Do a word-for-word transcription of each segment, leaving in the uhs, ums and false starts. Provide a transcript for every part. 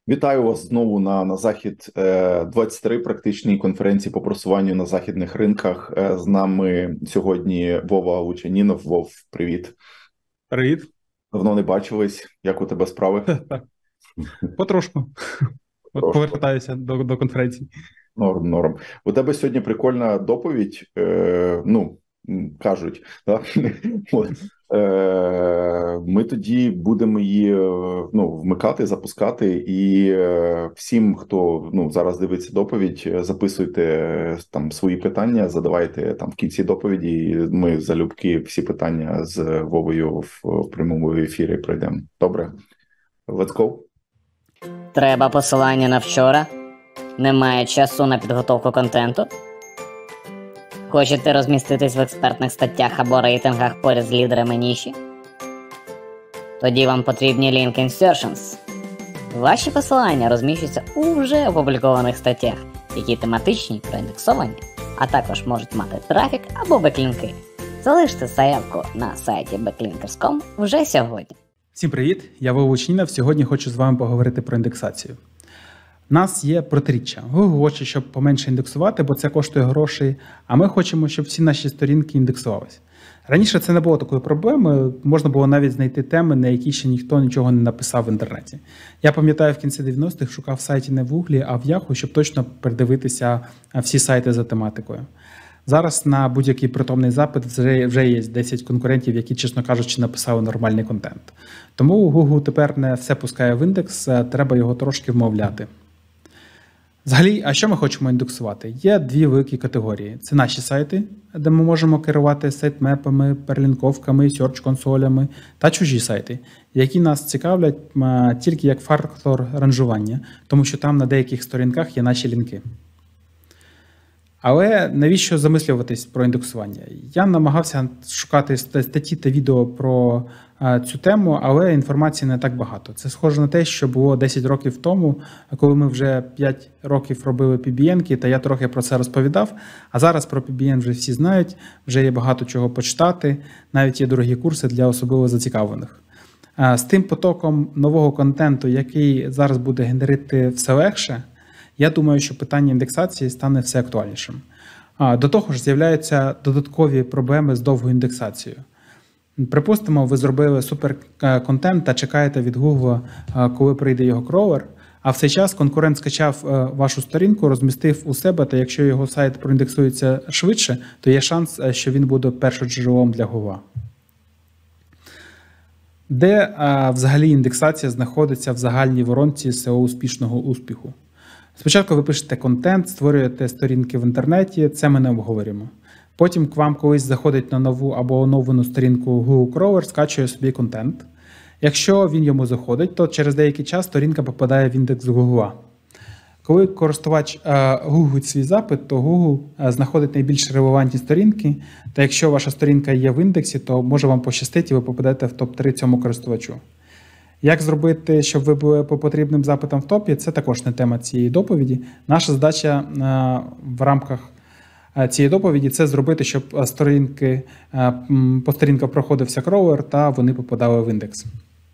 Вітаю вас знову на, на Захід е, двадцять три практичній конференції по просуванню на західних ринках. Е, З нами сьогодні Вова Лучанінов. Вов, привіт. Привіт. Давно не бачились. Як у тебе справи? Потрошку. От Трошки. повертаюся до, до конференції. Норм, норм. У тебе сьогодні прикольна доповідь. Е, ну, м, кажуть, да? От. Е, Ми тоді будемо її е, ну, вмикати, запускати, і е, всім, хто ну зараз дивиться доповідь, е, записуйте е, там свої питання, задавайте там в кінці доповіді. І ми залюбки всі питання з Вовою в, в прямому ефірі пройдемо. Добре, let's go. Треба посилання на вчора? Немає часу на підготовку контенту? Хочете розміститись в експертних статтях або рейтингах поряд з лідерами ніші? Тоді вам потрібні Link Insertions. Ваші посилання розміщуються у вже опублікованих статтях, які тематичні, проіндексовані, а також можуть мати трафік або беклінки. Залиште заявку на сайті бекклінкерс крапка ком вже сьогодні. Всім привіт, я Вова Лучанінов. Сьогодні хочу з вами поговорити про індексацію. У нас є протиріччя. Google хоче, щоб поменше індексувати, бо це коштує грошей, а ми хочемо, щоб всі наші сторінки індексувалися. Раніше це не було такої проблеми, можна було навіть знайти теми, на які ще ніхто нічого не написав в інтернеті. Я пам'ятаю, в кінці дев'яностих шукав сайті не в Google, а в Yahoo, щоб точно передивитися всі сайти за тематикою. Зараз на будь-який притомний запит вже, вже є десять конкурентів, які, чесно кажучи, написали нормальний контент. Тому Google тепер не все пускає в індекс, треба його трошки вмовляти. Взагалі, а що ми хочемо індексувати? Є дві великі категорії. Це наші сайти, де ми можемо керувати сайтмепами, перелінковками, серч-консолями, та чужі сайти, які нас цікавлять тільки як фактор ранжування, тому що там на деяких сторінках є наші лінки. Але навіщо замислюватись про індексування? Я намагався шукати статті та відео про цю тему, але інформації не так багато. Це схоже на те, що було десять років тому, коли ми вже п'ять років робили пі бі ен-ки, та я трохи про це розповідав. А зараз про пі бі ен вже всі знають, вже є багато чого почитати, навіть є дорогі курси для особливо зацікавлених. З тим потоком нового контенту, який зараз буде генерити все легше, я думаю, що питання індексації стане все актуальнішим. До того ж, з'являються додаткові проблеми з довгою індексацією. Припустимо, ви зробили суперконтент та чекаєте від Google, коли прийде його кровер, а в цей час конкурент скачав вашу сторінку, розмістив у себе, та якщо його сайт проіндексується швидше, то є шанс, що він буде першоджерелом для Google. Де взагалі індексація знаходиться в загальній воронці ес і о успішного успіху? Спочатку ви пишете контент, створюєте сторінки в інтернеті, це ми не обговорюємо. Потім к вам колись заходить на нову або оновлену сторінку Google Crawler, скачує собі контент. Якщо він йому заходить, то через деякий час сторінка попадає в індекс Google. Коли користувач гуглить свій запит, то Google знаходить найбільш релевантні сторінки, та якщо ваша сторінка є в індексі, то може вам пощастить і ви попадете в топ три цьому користувачу. Як зробити, щоб ви були по потрібним запитам в топі, це також не тема цієї доповіді. Наша задача в рамках цієї доповіді – це зробити, щоб сторінки, по сторінках проходився кроулер та вони попадали в індекс.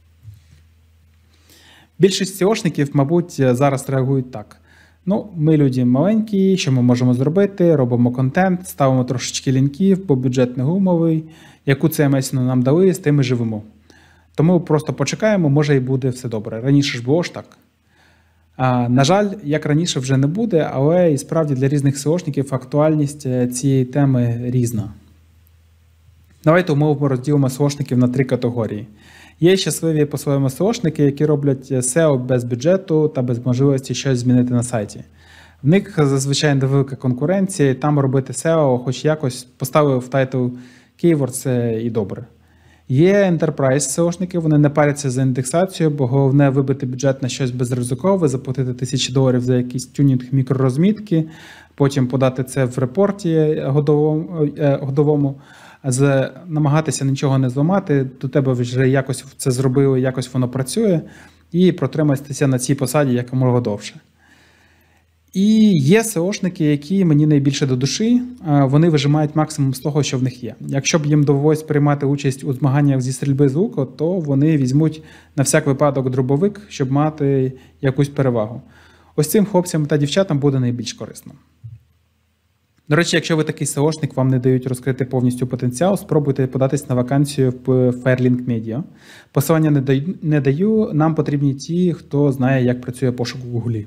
Більшість сеошників, мабуть, зараз реагують так. Ну, ми люди маленькі, що ми можемо зробити? Робимо контент, ставимо трошечки лінків, бо бюджет не гумовий. Яку це ем ес нам дали, з тим і живемо. Тому просто почекаємо, може і буде все добре. Раніше ж було ж так. А, на жаль, як раніше вже не буде, але і справді для різних сеошників актуальність цієї теми різна. Давайте умовно розділимо сеошників на три категорії. Є щасливі по-своєму сеошники, які роблять сео без бюджету та без можливості щось змінити на сайті. В них зазвичай невелика конкуренція, і там робити сео хоч якось поставив в тайтл keyword, це і добре. Є enterprise сеошники, вони не паряться за індексацію, бо головне вибити бюджет на щось безризикове, заплатити тисячі доларів за якийсь тюнінг мікророзмітки, потім подати це в репорті годовому, годовому з, намагатися нічого не зламати, до тебе вже якось це зробили, якось воно працює, і протриматися на цій посаді якомога довше. І є сеошники, які мені найбільше до душі, вони вижимають максимум з того, що в них є. Якщо б їм довелось приймати участь у змаганнях зі стрільби з луку, то вони візьмуть на всяк випадок дробовик, щоб мати якусь перевагу. Ось цим хлопцям та дівчатам буде найбільш корисно. До речі, якщо ви такий сеошник, вам не дають розкрити повністю потенціал, спробуйте податись на вакансію в Fairlink Media. Посилання не даю, не даю, нам потрібні ті, хто знає, як працює пошук в Гуглі.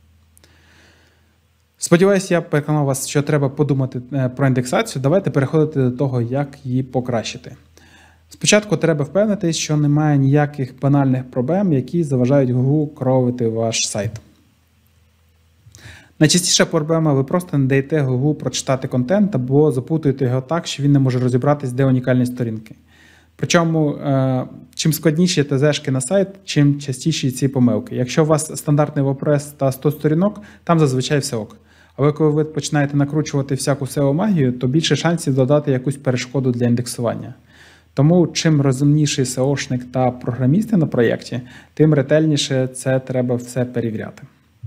Сподіваюсь, я переконав вас, що треба подумати про індексацію. Давайте переходити до того, як її покращити. Спочатку треба впевнитись, що немає ніяких банальних проблем, які заважають Google кровити ваш сайт. Найчастіша проблема – ви просто не даєте Google прочитати контент або запутуєте його так, що він не може розібратись, де унікальні сторінки. Причому, чим складніші ТЗшки на сайт, чим частіші ці помилки. Якщо у вас стандартний WordPress та сто сторінок, там зазвичай все ок. Але коли ви починаєте накручувати всяку сео-магію, то більше шансів додати якусь перешкоду для індексування. Тому чим розумніший сеошник та програмісти на проєкті, тим ретельніше це треба все перевіряти.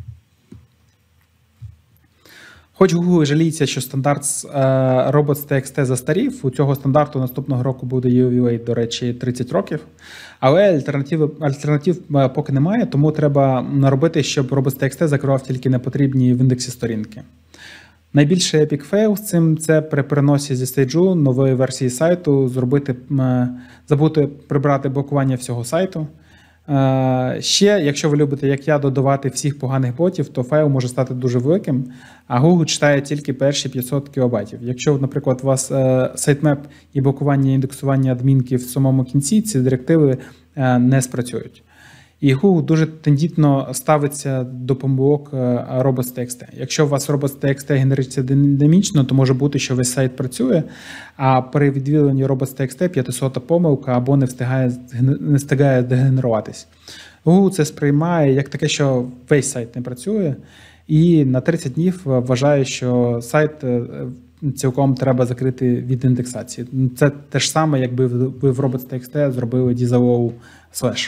Хоч Google жаліється, що стандарт robots.txt застарів, у цього стандарту наступного року буде ювілей, до речі, тридцять років, але альтернатив, альтернатив поки немає, тому треба робити, щоб robots.txt закривав тільки непотрібні в індексі сторінки. Найбільший епік фейл з цим – це при переносі зі стейджу нової версії сайту, зробити, забути прибрати блокування всього сайту. Ще, якщо ви любите, як я, додавати всіх поганих ботів, то файл може стати дуже великим, а Google читає тільки перші п'ятсот кілобайтів. Якщо, наприклад, у вас сайтмеп і блокування індексування адмінки в самому кінці, ці директиви не спрацюють. І Google дуже тендітно ставиться до помилок robots.txt. Якщо у вас robots.txt генерується динамічно, то може бути, що весь сайт працює, а при відвідуванні robots.txt п'ятисота помилка або не встигає, не встигає дегенеруватись. Google це сприймає як таке, що весь сайт не працює, і на тридцять днів вважає, що сайт цілком треба закрити від індексації. Це те ж саме, якби ви в robots.txt зробили disallow slash.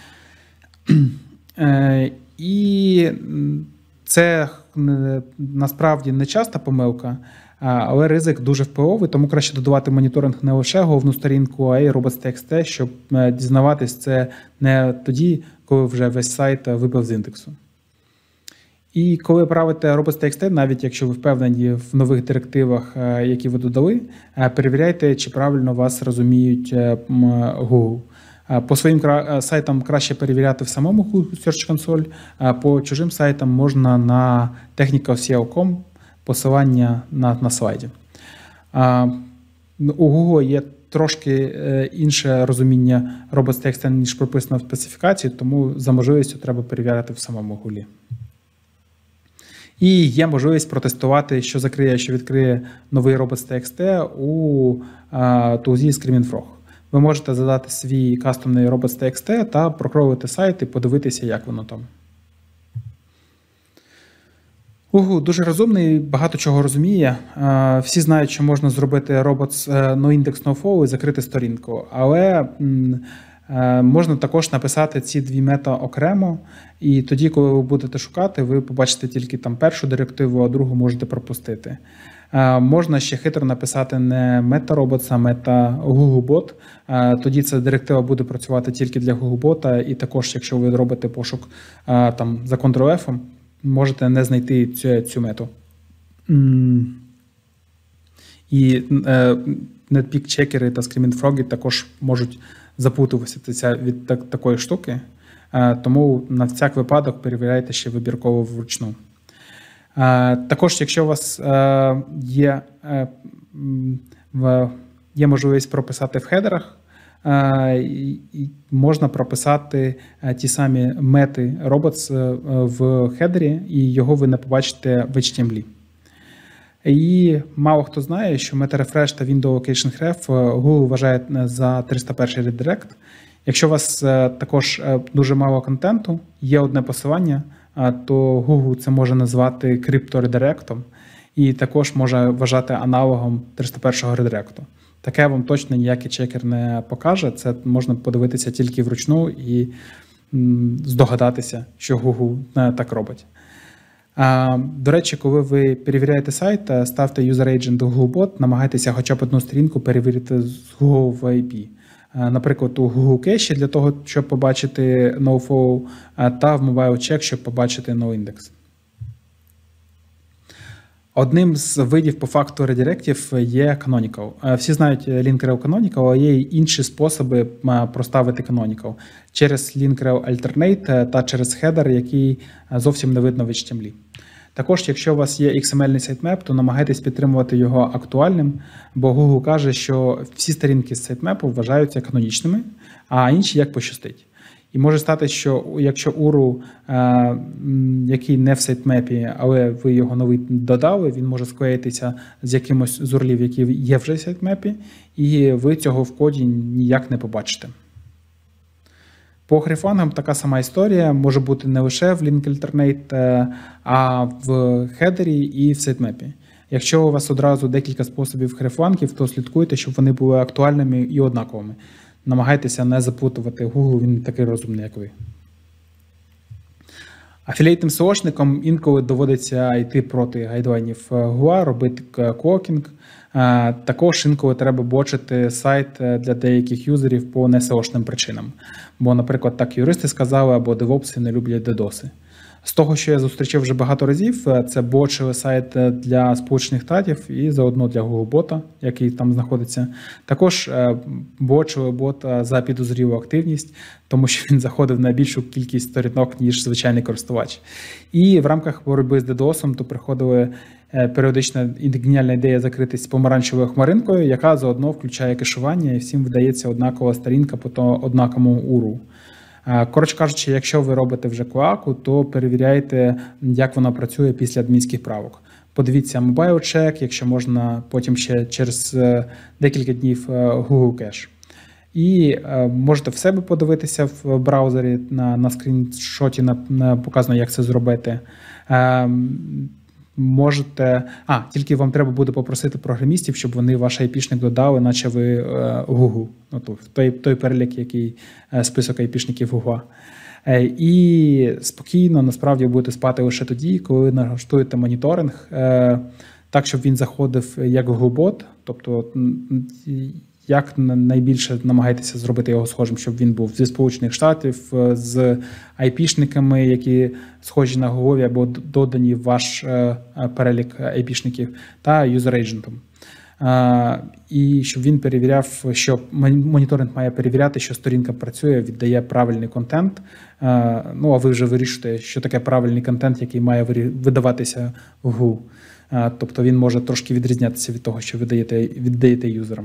І це насправді не часта помилка, але ризик дуже впливовий, тому краще додавати моніторинг не лише головну сторінку, а й robots.txt, щоб дізнаватись це не тоді, коли вже весь сайт випав з індексу. І коли правите robots.txt, навіть якщо ви впевнені в нових директивах, які ви додали, перевіряйте, чи правильно вас розуміють Google. По своїм сайтам краще перевіряти в самому Google Search Console, а по чужим сайтам можна на технікал сі і о крапка ком, посилання на, на слайді. У Google є трошки інше розуміння robots.txt, ніж прописано в специфікації, тому за можливістю треба перевіряти в самому Google. І є можливість протестувати, що закриє, що відкриє новий robots.txt у тулзі Screaming Frog. Ви можете задати свій кастомний robots.txt та прокровувати сайт і подивитися, як воно там. Google дуже розумний, багато чого розуміє. Всі знають, що можна зробити robots noindex nofollow і закрити сторінку. Але можна також написати ці дві мета окремо, і тоді, коли ви будете шукати, ви побачите тільки там першу директиву, а другу можете пропустити. Можна ще хитро написати не meta-robots, а meta-googlebot. Тоді ця директива буде працювати тільки для Googlebot, і також, якщо ви робите пошук там, за контрол-F, можете не знайти цю, цю мету. І netpeak-чекери та Screaming Frog також можуть запутуватися від так, такої штуки, тому на всяк випадок перевіряйте ще вибірково вручну. Також, якщо у вас є, є можливість прописати в хедерах, можна прописати ті самі мети robots в хедері, і його ви не побачите в ейч ті ем ел. І мало хто знає, що MetaRefresh та Window Location Href Google вважає за триста перший редирект. Якщо у вас також дуже мало контенту, є одне посилання, то Google це може назвати крипторедиректом і також може вважати аналогом триста першого редиректу. Таке вам точно ніякий чекер не покаже, це можна подивитися тільки вручну і здогадатися, що Google так робить. До речі, коли ви перевіряєте сайт, ставте user agent у Googlebot, намагайтеся хоча б одну сторінку перевірити з Google ей пі. Наприклад, у Google Cache для того, щоб побачити nofollow, та в MobileCheck, щоб побачити noindex. Одним з видів по факту редиректів є Canonical. Всі знають лінкерел Canonical, але є й інші способи проставити Canonical. Через лінкерел Alternate та через хедер, який зовсім не видно в ейч ті ем ел. Також, якщо у вас є ікс ем ел-ний сайтмеп, то намагайтесь підтримувати його актуальним, бо Google каже, що всі сторінки з сайтмепу вважаються канонічними, а інші як пощастить. І може стати, що якщо ю ар ел, який не в сайтмепі, але ви його новий додали, він може склеїтися з якимось з урлів, які є вже в сайтмепі, і ви цього в коді ніяк не побачите. По грифангам така сама історія, може бути не лише в Link Alternate, а в хедері і в сайтмепі. Якщо у вас одразу декілька способів грифангів, то слідкуйте, щоб вони були актуальними і однаковими. Намагайтеся не заплутувати Google, він такий розумний, як ви. Афілієтним сеошникам інколи доводиться йти проти гайдлайнів Google, робити клокінг. Також інколи треба бочити сайт для деяких юзерів по не сеошним причинам. Бо, наприклад, так юристи сказали, або девопси не люблять дедоси. З того, що я зустрічав вже багато разів, це бочили сайт для Сполучених Штатів і заодно для Googlebot, який там знаходиться. Також бочили бота за підозрілу активність, тому що він заходив на більшу кількість сторінок, ніж звичайний користувач. І в рамках боротьби з дедосом то приходили періодична геніальна ідея закритись помаранчевою хмаринкою, яка заодно включає кешування, і всім видається однакова сторінка по однаковому ю ар ел. Коротше кажучи, якщо ви робите вже клоаку, то перевіряйте, як вона працює після адмінських правок. Подивіться MobileCheck, якщо можна, потім ще через декілька днів Google Cache. І можете в себе подивитися в браузері, на, на скріншоті на, на, показано, як це зробити. Можете, а, тільки вам треба буде попросити програмістів, щоб вони ваш айпішник додали, наче ви Google, ну, той, той перелік, який список айпішників Google. І спокійно, насправді, будете спати лише тоді, коли налаштуєте моніторинг, так, щоб він заходив як Googlebot, тобто як найбільше намагайтеся зробити його схожим, щоб він був зі Сполучених Штатів, з айпішниками, які схожі на Google або додані в ваш перелік айпішників, та юзер-ейджентом. І щоб він перевіряв, що моніторинг має перевіряти, що сторінка працює, віддає правильний контент. Ну, а ви вже вирішуєте, що таке правильний контент, який має видаватися в Google. Тобто він може трошки відрізнятися від того, що віддаєте, віддаєте юзерам.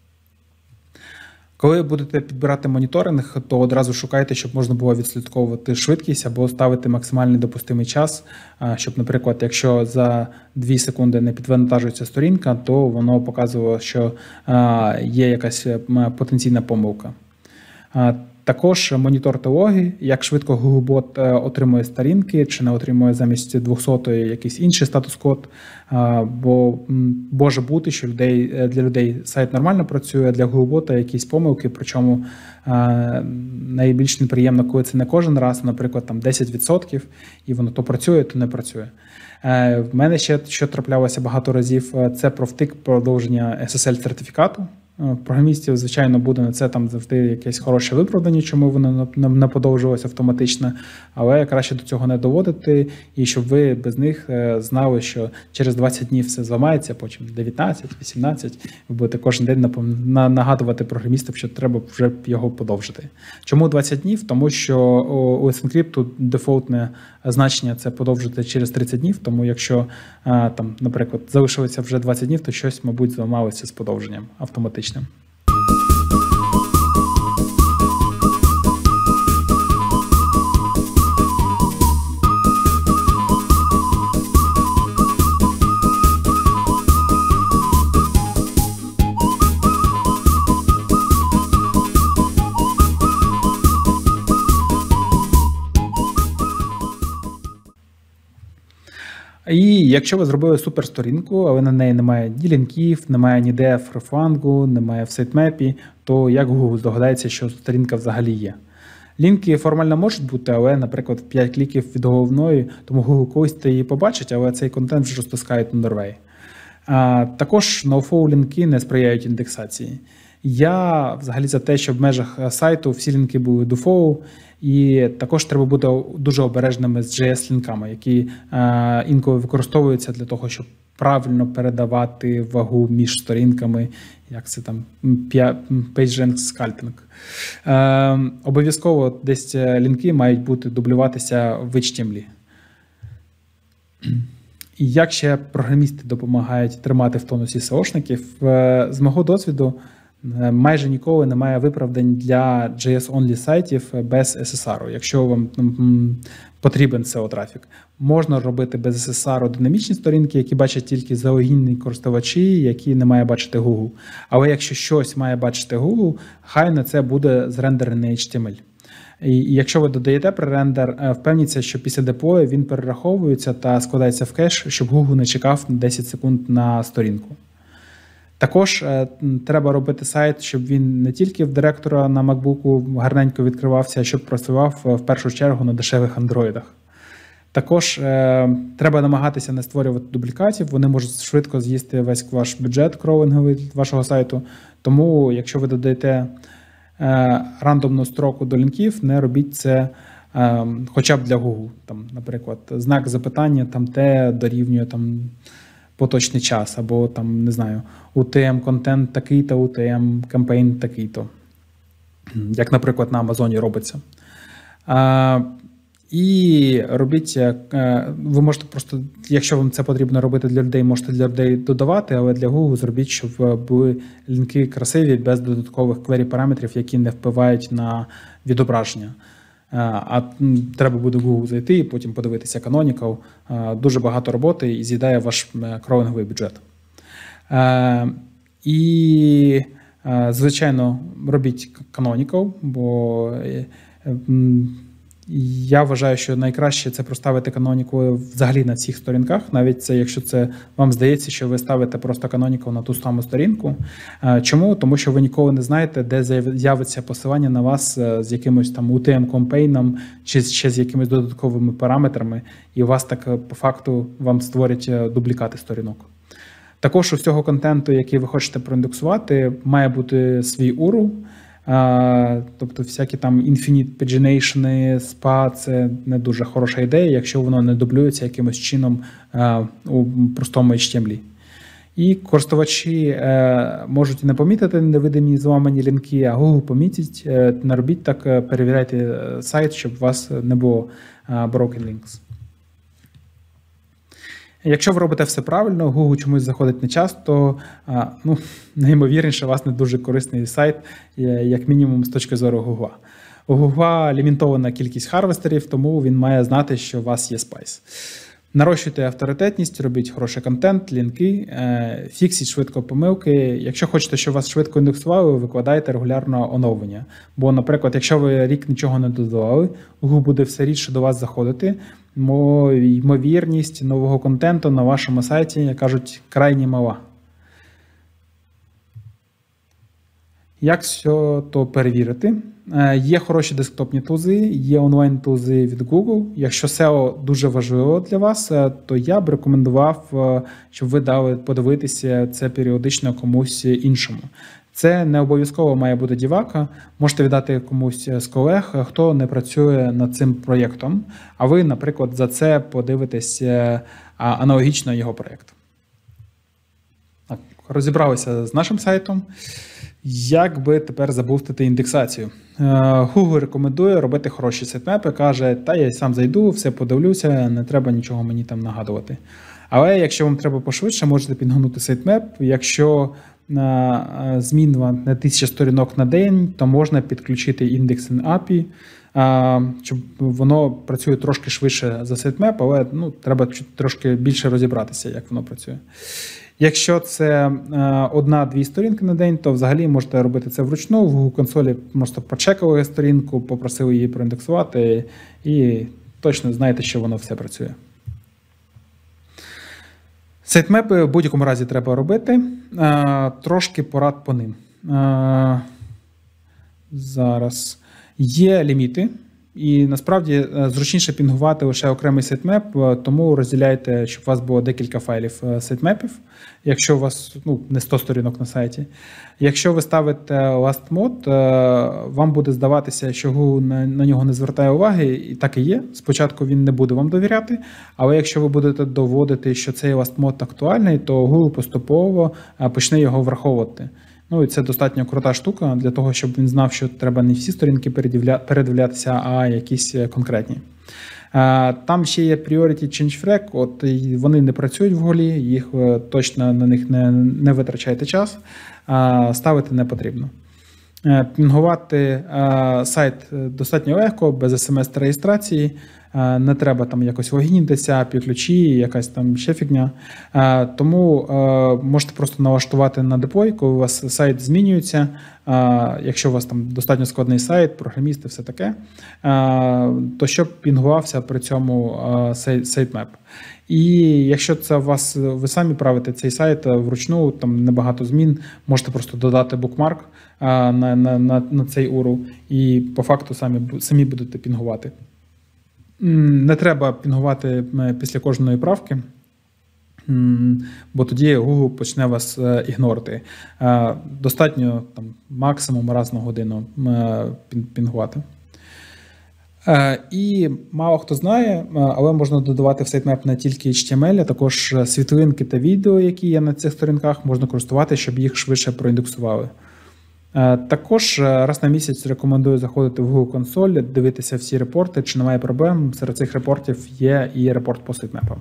Коли будете підбирати моніторинг, то одразу шукайте, щоб можна було відслідковувати швидкість або ставити максимальний допустимий час, щоб, наприклад, якщо за дві секунди не підвантажується сторінка, то воно показувало, що є якась потенційна помилка. Також моніторте логи, як швидко Googlebot отримує сторінки, чи не отримує замість двохсотої якийсь інший статус-код, бо може бути, що людей, для людей сайт нормально працює, а для Googlebot якісь помилки, причому найбільш неприємно, коли це не кожен раз, наприклад, там десять відсотків, і воно то працює, то не працює. В мене ще, що траплялося багато разів, це провтик продовження ес ес ель-сертифікату. Програмістів, звичайно, буде на це там завжди якесь хороше виправдання, чому воно не подовжувалося автоматично, але краще до цього не доводити, і щоб ви без них знали, що через двадцять днів все зламається, потім дев'ятнадцять, вісімнадцять, ви будете кожен день нагадувати програмістам, що треба вже його подовжити. Чому двадцять днів? Тому що у EssentCrypt дефолтне значення це подовжити через тридцять днів, тому якщо, там, наприклад, залишилося вже двадцять днів, то щось, мабуть, зламалося з подовженням автоматично. І якщо ви зробили суперсторінку, але на неї немає ні лінків, немає ніде фрифангу, немає в сайтмепі, то як Google здогадається, що сторінка взагалі є? Лінки формально можуть бути, але, наприклад, п'ять кліків від головної, тому Google колись ти її побачить, але цей контент вже розтискають на Норвей. А, також ноуфоу лінки не сприяють індексації. Я взагалі за те, щоб в межах сайту всі лінки були дофоу, і також треба бути дуже обережними з джей ес-лінками, які а, інколи використовуються для того, щоб правильно передавати вагу між сторінками, як це там, PageRank Scalping. Е, обов'язково десь лінки мають бути дублюватися в ейч ті ем ел. І як ще програмісти допомагають тримати в тонусі сеошників? Е, з мого досвіду, майже ніколи немає виправдань для джей ес-only сайтів без ес ес ар. Якщо вам м, потрібен сео-трафік, можна робити без ес ес ар динамічні сторінки, які бачать тільки залогінні користувачі, які не має бачити Google. Але якщо щось має бачити Google, хай на це буде зрендерений ейч ті ем ел. І якщо ви додаєте пререндер, впевніться, що після деплою він перераховується та складається в кеш, щоб Google не чекав десять секунд на сторінку. Також е, треба робити сайт, щоб він не тільки в директора на MacBook гарненько відкривався, а щоб працював в першу чергу на дешевих андроїдах. Також е, треба намагатися не створювати дублікатів, вони можуть швидко з'їсти весь ваш бюджет кроулінговий вашого сайту. Тому, якщо ви додаєте е, рандомну строку до лінків, не робіть це е, хоча б для Google. Там, наприклад, знак запитання, там те дорівнює там, поточний час, або там, не знаю, ю ти ем-контент такий-то, ю ти ем-кампейн такий-то. Як, наприклад, на Амазоні робиться. А, і робіть, ви можете просто, якщо вам це потрібно робити для людей, можете для людей додавати, але для Google зробіть, щоб були лінки красиві, без додаткових квері-параметрів, які не впливають на відображення. А треба буде Google зайти і потім подивитися Canonical. Дуже багато роботи і з'їдає ваш кроулінговий бюджет. І, звичайно, робіть Canonical, бо я вважаю, що найкраще це проставити Canonical взагалі на всіх сторінках, навіть це, якщо це вам здається, що ви ставите просто Canonical на ту саму сторінку. Чому? Тому що ви ніколи не знаєте, де з'явиться посилання на вас з якимось там ю ти ем-кампейном чи ще з якимись додатковими параметрами, і у вас так по факту вам створять дублікати сторінок. Також у всього контенту, який ви хочете проіндексувати, має бути свій ю ар ел. Uh, тобто всякі там infinite pagination, спа – це не дуже хороша ідея, якщо воно не дублюється якимось чином uh, у простому ейч ті ем ел. І користувачі uh, можуть не помітити невидимі зламані лінки, а Google помітить, uh, не робіть так, uh, перевіряйте сайт, щоб у вас не було uh, broken links. Якщо ви робите все правильно, Google чомусь заходить не часто, ну, найімовірніше, у вас не дуже корисний сайт, як мінімум з точки зору Google. У Google лімітована кількість харвестерів, тому він має знати, що у вас є спайс. Нарощуйте авторитетність, робіть хороший контент, лінки, фіксіть швидко помилки. Якщо хочете, щоб вас швидко індексували, викладайте регулярно оновлення. Бо, наприклад, якщо ви рік нічого не додавали, Google буде все рідше до вас заходити, ймовірність нового контенту на вашому сайті, як кажуть, крайні мала. Як все то перевірити? Є хороші десктопні тузи, є онлайн-тузи від Google. Якщо сео дуже важливо для вас, то я б рекомендував, щоб ви дали подивитися це періодично комусь іншому. Це не обов'язково має бути дівака, можете віддати комусь з колег, хто не працює над цим проєктом, а ви, наприклад, за це подивитесь аналогічно його проєкт. Так, розібралися з нашим сайтом. Як би тепер забустити індексацію? Google рекомендує робити хороші сайтмепи, каже, та я сам зайду, все подивлюся, не треба нічого мені там нагадувати. Але якщо вам треба пошвидше, можете підгонути сайтмеп. Якщо змін на тисячу сторінок на день, то можна підключити індексинг ей пі ай, щоб воно працює трошки швидше за сайтмеп, але ну, треба трошки більше розібратися, як воно працює. Якщо це одна-дві сторінки на день, то взагалі можете робити це вручну. В Google консолі просто почекали сторінку, попросили її проіндексувати і точно знаєте, що воно все працює. Сайтмепи в будь-якому разі треба робити. Трошки порад по ним. Зараз. Є ліміти, і насправді зручніше пінгувати лише окремий сайтмеп, тому розділяйте, щоб у вас було декілька файлів сайтмепів, якщо у вас ну, не сто сторінок на сайті. Якщо ви ставите last mode, вам буде здаватися, що Google на, на нього не звертає уваги, і так і є. Спочатку він не буде вам довіряти, але якщо ви будете доводити, що цей last mode актуальний, то Google поступово почне його враховувати. Ну і це достатньо крута штука для того, щоб він знав, що треба не всі сторінки передивлятися, а якісь конкретні. Там ще є Priority Change Flag, от вони не працюють в Гуглі, їх точно на них не, не витрачайте час, ставити не потрібно. Пінгувати сайт достатньо легко, без смс-реєстрації, не треба там якось логінитися, ключі, якась там ще фігня. Тому можете просто налаштувати на деплой, коли у вас сайт змінюється, якщо у вас там достатньо складний сайт, програмісти, все таке, то щоб пінгувався при цьому сайтмеп. І якщо це у вас, ви самі правите цей сайт вручну, там небагато змін, можете просто додати букмарк на, на, на, на цей ю ар ел і по факту самі, самі будете пінгувати. Не треба пінгувати після кожної правки, бо тоді Google почне вас ігнорити. Достатньо там, максимум раз на годину пінгувати. І мало хто знає, але можна додавати в сайтмеп не тільки ейч ті ем ель, а також світлинки та відео, які є на цих сторінках, можна користувати, щоб їх швидше проіндексували. Також раз на місяць рекомендую заходити в Google консоль, дивитися всі репорти, чи немає проблем. Серед цих репортів є і репорт по сайтмепам.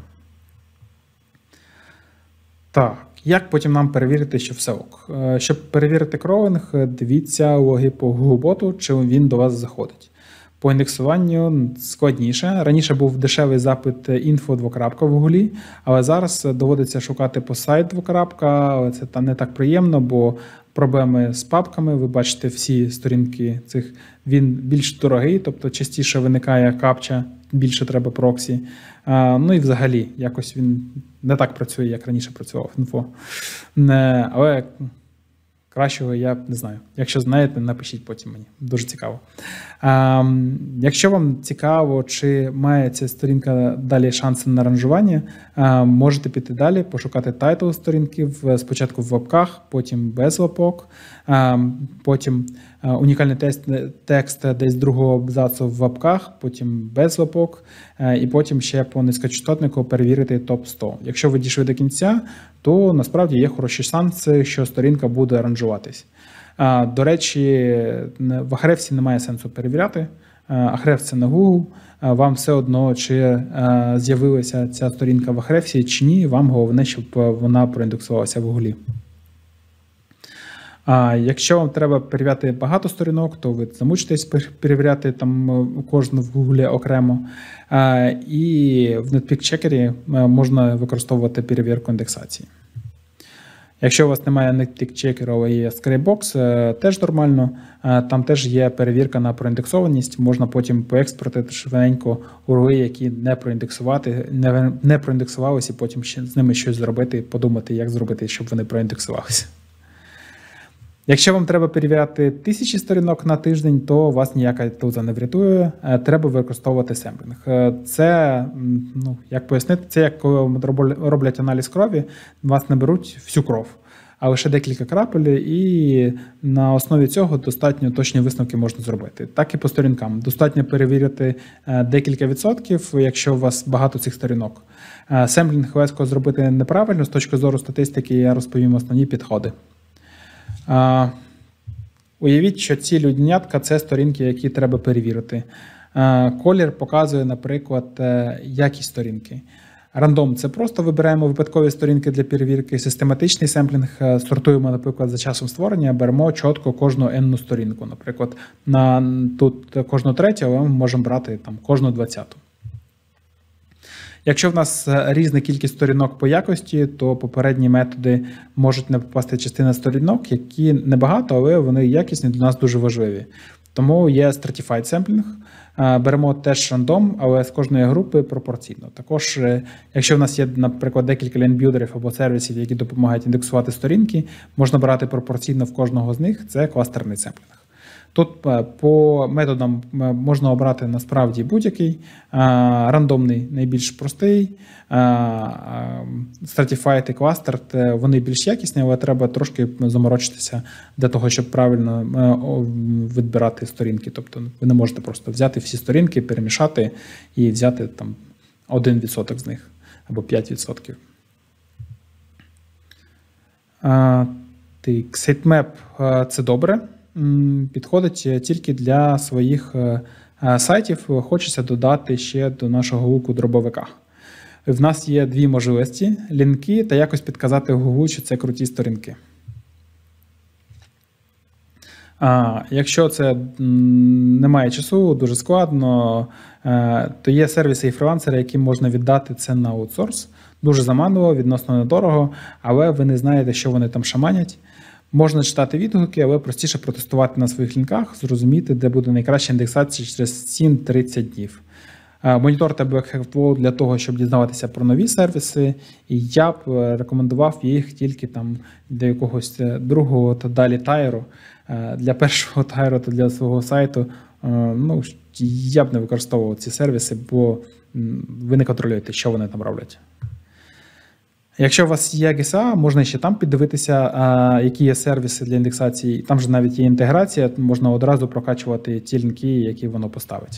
Так, як потім нам перевірити, що все ок? Щоб перевірити кроулінг, дивіться логи по Googlebot, чи він до вас заходить. По індексуванню складніше. Раніше був дешевий запит інфо двокрапка в Гуглі, але зараз доводиться шукати по сайт двокрапка, але це там не так приємно, бо проблеми з папками, ви бачите всі сторінки цих, він більш дорогий, тобто частіше виникає капча, більше треба проксі. Ну і взагалі, якось він не так працює, як раніше працював інфо. Але кращого я не знаю. Якщо знаєте, напишіть потім мені. Дуже цікаво. А, якщо вам цікаво, чи має ця сторінка далі шанси на ранжування, а, можете піти далі, пошукати тайтл сторінки спочатку в лапках, потім без лапок, а, потім а, унікальний текст, текст десь другого абзацу в лапках, потім без лапок, а, і потім ще по низькочастотнику перевірити топ сто. Якщо ви дійшли до кінця, то насправді є хороші шанси, що сторінка буде ранжуватись. До речі, в Ahrefs немає сенсу перевіряти. Ahrefs – це не Google. Вам все одно, чи з'явилася ця сторінка в Ahrefs чи ні, вам головне, щоб вона проіндексувалася в Google. А якщо вам треба перевіряти багато сторінок, то ви замучитесь перевіряти там кожну в Google окремо. А, і в NetPeak-чекері можна використовувати перевірку індексації. Якщо у вас немає NetPeak-чекеру, але є Scrapebox, теж нормально. Там теж є перевірка на проіндексованість. Можна потім поекспортити швиденько ю ар ел, які не проіндексувати, не, не проіндексувалися, і потім ще з ними щось зробити, подумати, як зробити, щоб вони проіндексувалися. Якщо вам треба перевіряти тисячі сторінок на тиждень, то вас ніяка туза не врятує, треба використовувати семплінг. Це, ну, як пояснити, це як коли роблять аналіз крові, вас не беруть всю кров, а лише декілька крапель, і на основі цього достатньо точні висновки можна зробити. Так і по сторінкам. Достатньо перевірити декілька відсотків, якщо у вас багато цих сторінок. Семплінг легко зробити неправильно, з точки зору статистики я розповім основні підходи. Uh, уявіть, що ці люднятка – це сторінки, які треба перевірити. Uh, колір показує, наприклад, uh, якість сторінки. Рандом – це просто вибираємо випадкові сторінки для перевірки. Систематичний семплінг uh, сортуємо, наприклад, за часом створення, беремо чітко кожну енну сторінку. Наприклад, на тут кожну третю, але ми можемо брати там, кожну двадцяту. Якщо в нас різна кількість сторінок по якості, то попередні методи можуть не попасти частина сторінок, які небагато, але вони якісні, для нас дуже важливі. Тому є Stratified Sampling. Беремо теж рандом, але з кожної групи пропорційно. Також, якщо в нас є, наприклад, декілька лінкбілдерів або сервісів, які допомагають індексувати сторінки, можна брати пропорційно в кожного з них, це кластерний семплінг. Тут по методам можна обрати насправді будь-який, рандомний найбільш простий, Stratified і Clustered, вони більш якісні, але треба трошки заморочитися для того, щоб правильно відбирати сторінки. Тобто ви не можете просто взяти всі сторінки, перемішати і взяти там один відсоток з них або п'ять відсотків. Sitemap – це добре, підходить тільки для своїх сайтів. Хочеться додати ще до нашого луку дробовика. В нас є дві можливості – лінки та якось підказати Google, що це круті сторінки. А, якщо це немає часу, дуже складно, то є сервіси і фрілансери, яким можна віддати це на аутсорс. Дуже заманливо, відносно недорого, але ви не знаєте, що вони там шаманять. Можна читати відгуки, але простіше протестувати на своїх лінках, зрозуміти, де буде найкраща індексація через сім-тридцять днів. Моніторте Black Hat Wall для того, щоб дізнаватися про нові сервіси, і я б рекомендував їх тільки там для якогось другого та далі тайру. Для першого тайру та для свого сайту, ну, я б не використовував ці сервіси, бо ви не контролюєте, що вони там роблять. Якщо у вас є джі ес ей, можна ще там піддивитися, які є сервіси для індексації. Там же навіть є інтеграція, можна одразу прокачувати ті лінки, які воно поставить.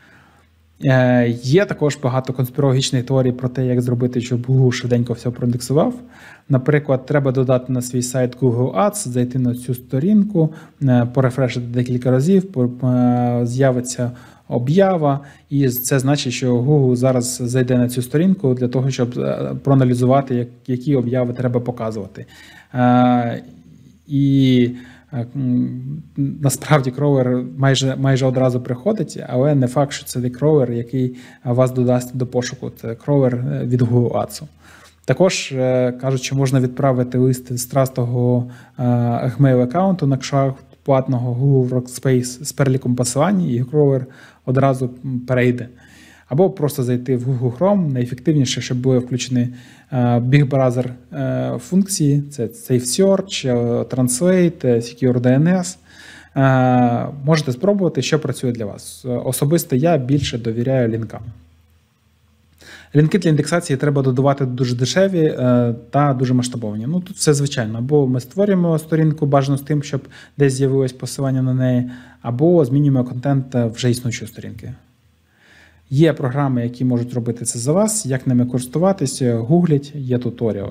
Є також багато конспірологічних теорій про те, як зробити, щоб Google швиденько все проіндексував. Наприклад, треба додати на свій сайт Google Ads, зайти на цю сторінку, порефрешити декілька разів, з'явиться об'ява, і це значить, що Google зараз зайде на цю сторінку для того, щоб проаналізувати, які об'яви треба показувати. І насправді кроулер майже, майже одразу приходить, але не факт, що це кроулер, який вас додасть до пошуку. Це кроулер від Google Ads. Також кажуть, що можна відправити лист з трастого Gmail аккаунту на кшар платного Google Workspace з переліком посилань, і кроулер одразу перейде. Або просто зайти в Google Chrome, найефективніше, щоб були включені Big Brother функції, це Safe Search, Translate, Secure ді ен ес. Можете спробувати, що працює для вас. Особисто я більше довіряю лінкам. Лінки для індексації треба додавати дуже дешеві та дуже масштабовані. Ну, тут все звичайно. Або ми створюємо сторінку бажано з тим, щоб десь з'явилось посилання на неї, або змінюємо контент вже існуючої сторінки. Є програми, які можуть робити це за вас, як ними користуватися, гугліть, є туторіали.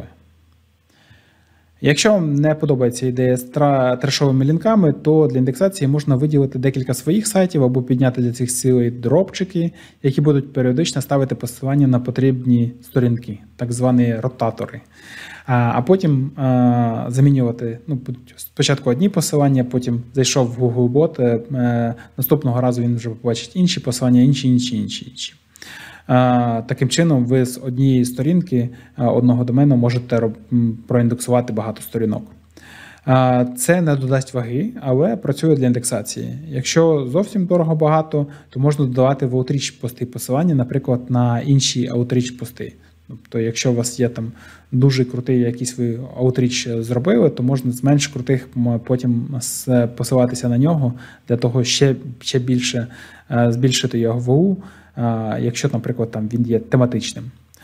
Якщо вам не подобається ідея з трешовими лінками, то для індексації можна виділити декілька своїх сайтів або підняти для цих цілей дропчики, які будуть періодично ставити посилання на потрібні сторінки, так звані ротатори. А потім замінювати, ну, спочатку одні посилання, потім зайшов в Googlebot, наступного разу він вже побачить інші посилання, інші, інші, інші, інші. Таким чином, ви з однієї сторінки одного домену можете проіндексувати багато сторінок. Це не додасть ваги, але працює для індексації. Якщо зовсім дорого багато, то можна додавати в Outreach пости посилання, наприклад, на інші Outreach пости. Тобто, якщо у вас є там дуже крутий якийсь ви Outreach зробили, то можна з менш крутих потім посилатися на нього, для того, ще, ще більше збільшити його вагу, якщо, наприклад, там він є тематичним.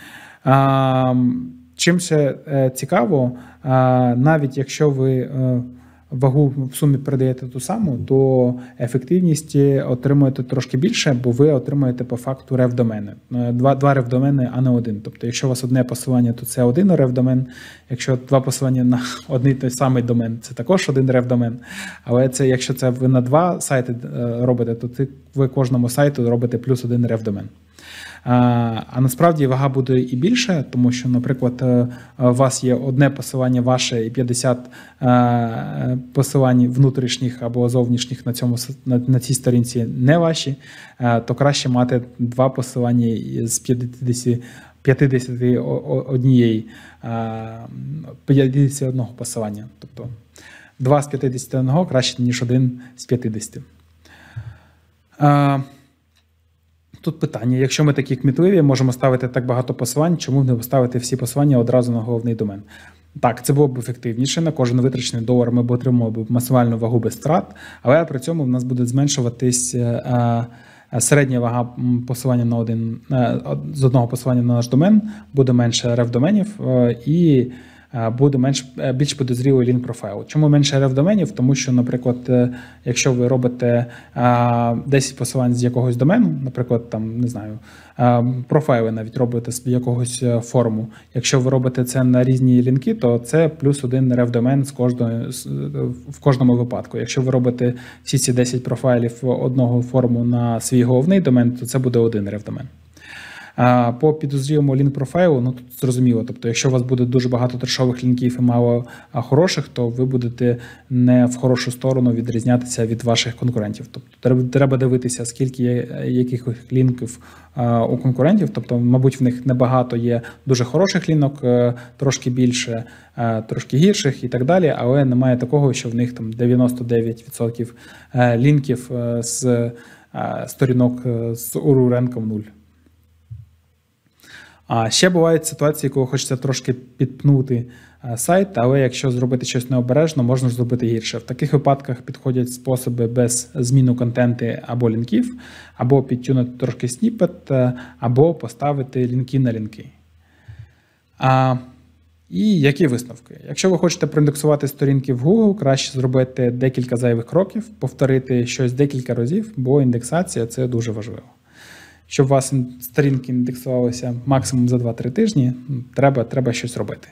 Чим ще цікаво, навіть якщо ви вагу в сумі передаєте ту саму, то ефективність отримуєте трошки більше, бо ви отримуєте по факту реф-домени. Два, два реф-домени, а не один. Тобто, якщо у вас одне посилання, то це один реф-домен. Якщо два посилання на один той самий домен, це також один реф-домен. Але це, якщо це ви на два сайти робите, то ви кожному сайту робите плюс один реф-домен. А насправді вага буде і більше, тому що, наприклад, у вас є одне посилання ваше і п'ятдесят посилань внутрішніх або зовнішніх на цьому на, на цій сторінці не ваші, то краще мати два посилання з п'ятдесят, п'ятдесят однієї, п'ятдесят одного посилання. Тобто два з п'ятдесят одного краще, ніж один з п'ятдесят. Тут питання, якщо ми такі кмітливі, можемо ставити так багато посилань, чому не поставити всі посилання одразу на головний домен? Так, це було б ефективніше. На кожен витрачений долар ми б отримали б максимальну вагу без втрат, але при цьому в нас буде зменшуватись е, середня вага посилання на один, е, з одного посилання на наш домен, буде менше реф-доменів е, і буде менш, більш підозрілий лінк-профайл. Чому менше реф-доменів? Тому що, наприклад, якщо ви робите десять посилань з якогось домену, наприклад, там, не знаю, профайли навіть робите з якогось форуму. Якщо ви робите це на різні лінки, то це плюс один реф-домен з кожної, в кожному випадку. Якщо ви робите всі ці десять профайлів одного форуму на свій головний домен, то це буде один реф-домен. По підозрілому лінк-профайлу, ну тут зрозуміло, тобто якщо у вас буде дуже багато трешових лінків і мало хороших, то ви будете не в хорошу сторону відрізнятися від ваших конкурентів. Тобто треба дивитися, скільки є яких лінків у конкурентів, тобто, мабуть, в них небагато є дуже хороших лінок, трошки більше, трошки гірших і так далі, але немає такого, що в них там дев'яносто дев'ять відсотків лінків з сторінок з ю ар ел-ренком нуль. А ще бувають ситуації, коли хочеться трошки підпнути сайт, але якщо зробити щось необережно, можна зробити гірше. В таких випадках підходять способи без зміну контенту або лінків, або підтюнути трошки сніпет, або поставити лінки на лінки. А, і які висновки? Якщо ви хочете проіндексувати сторінки в Google, краще зробити декілька зайвих кроків, повторити щось декілька разів, бо індексація – це дуже важливо. Щоб у вас сторінки індексувалися максимум за два-три тижні, треба, треба щось робити.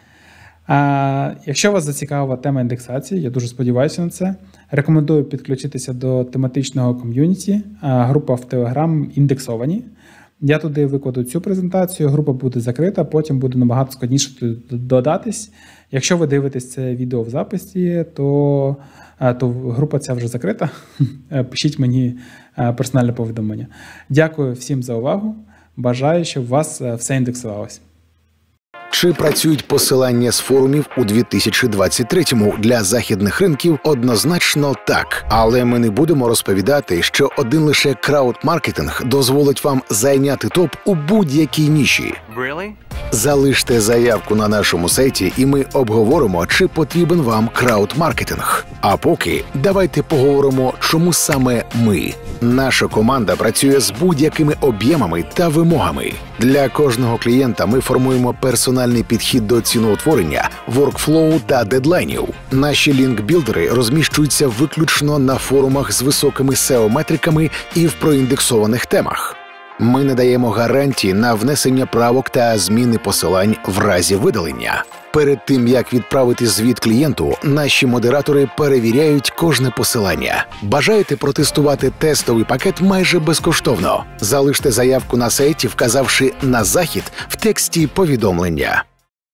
А якщо вас зацікавила тема індексації, я дуже сподіваюся на це, рекомендую підключитися до тематичного ком'юніті, група в Telegram індексовані. Я туди викладу цю презентацію, група буде закрита, потім буде набагато складніше туди додатись. Якщо ви дивитесь це відео в записі, то, то група ця вже закрита. Пишіть мені персональне повідомлення. Дякую всім за увагу. Бажаю, щоб у вас все індексувалося. Чи працюють посилання з форумів у дві тисячі двадцять третьому для західних ринків? Однозначно так. Але ми не будемо розповідати, що один лише крауд-маркетинг дозволить вам зайняти топ у будь-якій ніші. Really? Залиште заявку на нашому сайті, і ми обговоримо, чи потрібен вам крауд-маркетинг. А поки давайте поговоримо, чому саме ми. Наша команда працює з будь-якими об'ємами та вимогами. Для кожного клієнта ми формуємо персональний підхід до ціноутворення, воркфлоу та дедлайнів. Наші лінк-білдери розміщуються виключно на форумах з високими сео-метриками і в проіндексованих темах. Ми надаємо гарантії на внесення правок та зміни посилань в разі видалення. Перед тим, як відправити звіт клієнту, наші модератори перевіряють кожне посилання. Бажаєте протестувати тестовий пакет майже безкоштовно? Залиште заявку на сайті, вказавши «на захід» в тексті повідомлення.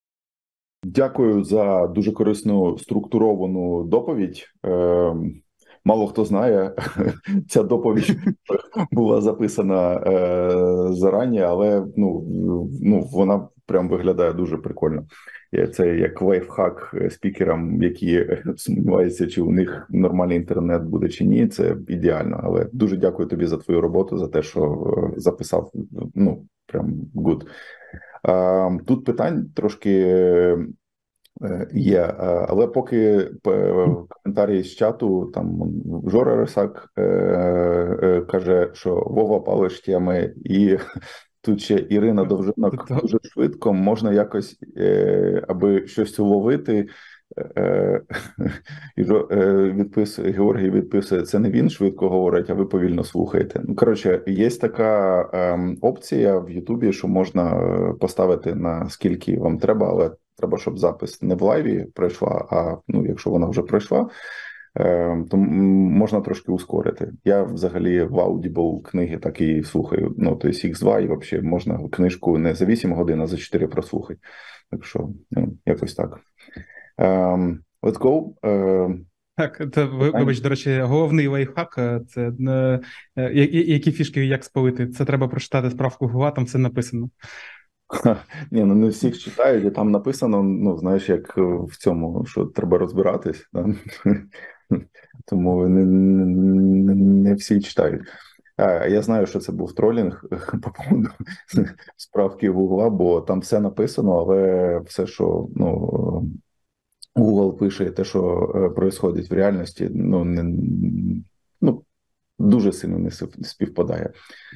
Дякую за дуже корисну структуровану доповідь. Мало хто знає, ця доповідь була записана е, зарані, але ну, ну, вона прям виглядає дуже прикольно. Це як лайфхак спікерам, які сумніваються, чи у них нормальний інтернет буде чи ні, це ідеально. Але дуже дякую тобі за твою роботу, за те, що записав, ну, прям good. Е, тут питань трошки... Є, але поки коментарі з чату, там Жора Рисак е, е, каже, що Вова палиш теми, і тут ще Ірина Довжинок дуже швидко, можна якось, е, аби щось уловити, е, і е, відписує, Георгій відписує, це не він швидко говорить, а ви повільно слухаєте. Ну, коротше, є така е, опція в Ютубі, що можна поставити на скільки вам треба, але треба, щоб запис не в лайві пройшла, а ну, якщо вона вже пройшла, е, то можна трошки ускорити. Я взагалі в Audible книги так і слухаю. Ну, то есть ікс два, і взагалі можна книжку не за вісім годин, а за чотири прослухати. Так що, ну, якось так. Е, let's go. Е, Так, це, вибач, до речі, головний лайфхак – це е, які фішки, як спалити. Це треба прочитати справку Гугла, там все написано. Ні, ну не всіх читають, і там написано, ну, знаєш, як в цьому, що треба розбиратись, да? Тому не, не, не всі читають. Я знаю, що це був тролінг по поводу справки Гугла, бо там все написано, але все, що ну, Google пише, те, що відбувається в реальності, ну, не, ну, дуже сильно не співпадає.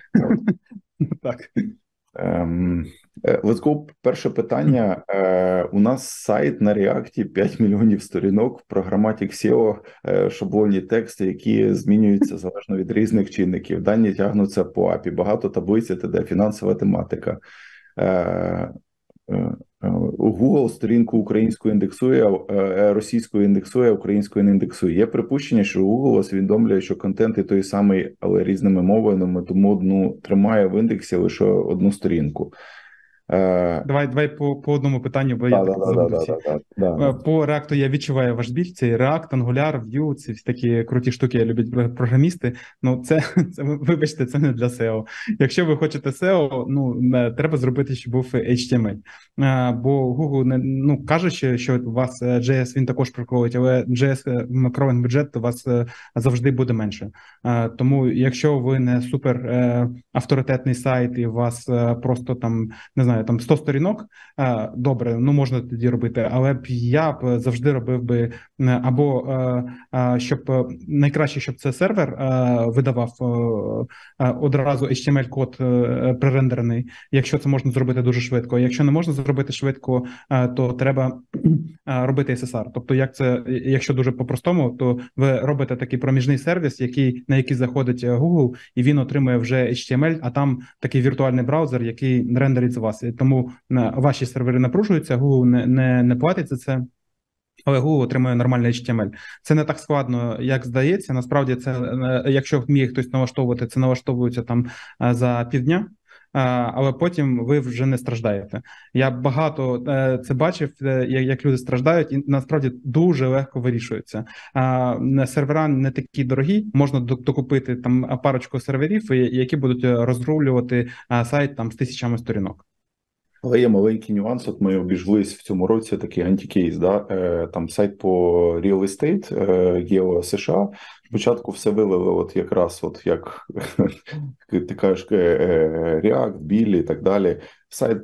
Так. Um, let's go. Перше питання. Uh, у нас сайт на React, п'ять мільйонів сторінок, програматик сео, uh, шаблонні тексти, які змінюються залежно від різних чинників. Дані тягнуться по ей пі ай, багато таблиць, т.д. фінансова тематика. Uh, uh, Google сторінку українською індексує, російською індексує, українською не індексує. Є припущення, що Google усвідомлює, що контент і той самий, але різними мовами, тому одну тримає в індексі лише одну сторінку. Давай, давай по, по одному питанню, бо да, я да, так да, забуду да, всі. да, да, да. По React я відчуваю ваш біль, це React, Angular, Vue, це всі такі круті штуки, люблять програмісти. Ну, це, це, вибачте, це не для сео. Якщо ви хочете сео, ну, треба зробити, щоб був ейч ті ем ель. Бо Google, не, ну, каже, що, що у вас джей ес він також прокровить, але джей ес кровен бюджет у вас завжди буде менше. Тому, якщо ви не супер авторитетний сайт і у вас просто там, не знаю, там сто сторінок, добре, ну можна тоді робити, але б я б завжди робив би або щоб найкраще, щоб це сервер видавав одразу ейч ті ем ель-код пререндерений, якщо це можна зробити дуже швидко. Якщо не можна зробити швидко, то треба робити ес ес ар. Тобто, як це, якщо дуже по-простому, то ви робите такий проміжний сервіс, який, на який заходить Google, і він отримує вже ейч ті ем ель, а там такий віртуальний браузер, який рендерить за вас. І тому ваші сервери напружуються, Google не, не, не платить за це, але Google отримує нормальний ейч ті ем ель. Це не так складно, як здається. Насправді, це, якщо вміє хтось налаштовувати, це налаштовується там за півдня, але потім ви вже не страждаєте. Я багато це бачив, як люди страждають, і насправді дуже легко вирішується. Сервера не такі дорогі, можна докупити там парочку серверів, які будуть розрулювати сайт там з тисячами сторінок. Але є маленький нюанс, от ми обіжлись в цьому році такий антикейс, да? Там сайт по Real Estate, Geo США, спочатку все вилили от якраз, от як ти кажеш, React, Білі і так далі. Сайт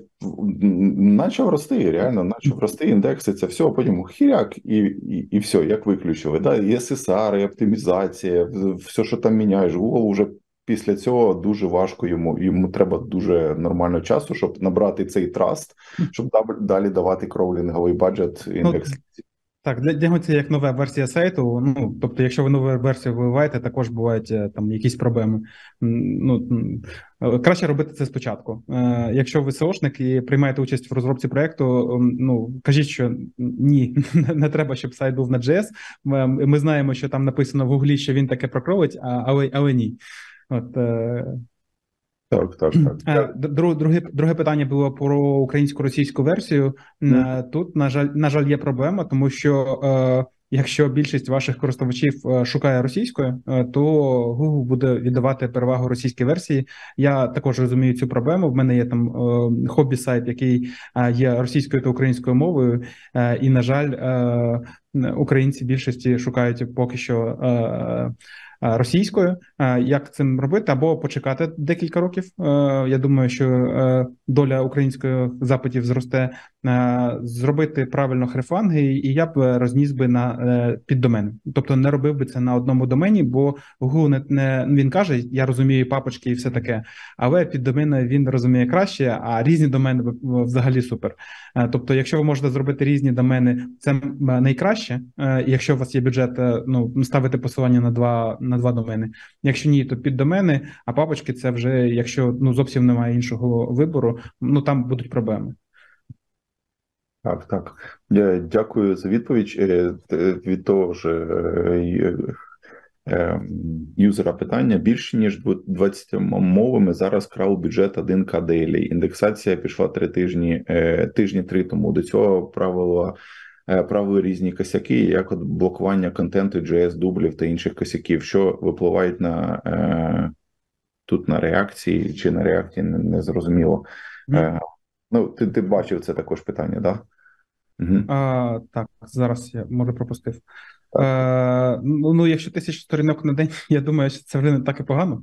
почав рости, реально почав рости, індекситься, все, а потім хіряк і, і, і все, як виключили. Да? І ес ес ар, і оптимізація, все, що там міняєш, Google вже після цього дуже важко йому, йому треба дуже нормально часу, щоб набрати цей траст, щоб далі давати кроулінговий баджет індекс. Ну, так, для нього це як нова версія сайту, ну, тобто, якщо ви нову версію виливаєте, також бувають там якісь проблеми. Ну, краще робити це спочатку. Якщо ви сеошник і приймаєте участь в розробці проєкту, ну, кажіть, що ні, не треба, щоб сайт був на джей ес. Ми знаємо, що там написано в Гуглі, що він таке прокровить, але, але ні. От, е... Так, так, так. Друге, друге питання було про українсько-російську версію. Mm. Тут, на жаль, на жаль, є проблема, тому що е, якщо більшість ваших користувачів шукає російською, то Google буде віддавати перевагу російській версії. Я також розумію цю проблему. В мене є там е, хобі-сайт, який е, є російською та українською мовою, е, і, на жаль, е, українці більшості шукають поки що е, російською. Як цим робити? Або почекати декілька років. Я думаю, що доля українських запитів зросте. Зробити правильно хрефанги, і я б розніс би на піддомени. Тобто не робив би це на одному домені, бо Google не, не він каже, я розумію папочки і все таке, але піддомени він розуміє краще, а різні домени взагалі супер. Тобто, якщо ви можете зробити різні домени, це найкраще. Якщо у вас є бюджет, ну, ставити посилання на два, на два домени. Якщо ні, то піддомени, а папочки це вже, якщо ну, зовсім немає іншого вибору, ну там будуть проблеми. Так, так. Я дякую за відповідь. Від того ж юзера питання. Більше ніж двадцятьма мовами зараз крав бюджет один ка дейлі. Індексація пішла три тижні, тижні три тому. До цього правило правили різні косяки, як от блокування контенту, джей ес, дублів та інших косяків, що випливають на тут на реакції чи на реакції, не, не зрозуміло. Mm. Ну, ти, ти бачив це також питання, да? Угу. А, так? Зараз я, може, пропустив. А, ну, якщо тисяча сторінок на день, я думаю, що це вже не так і погано.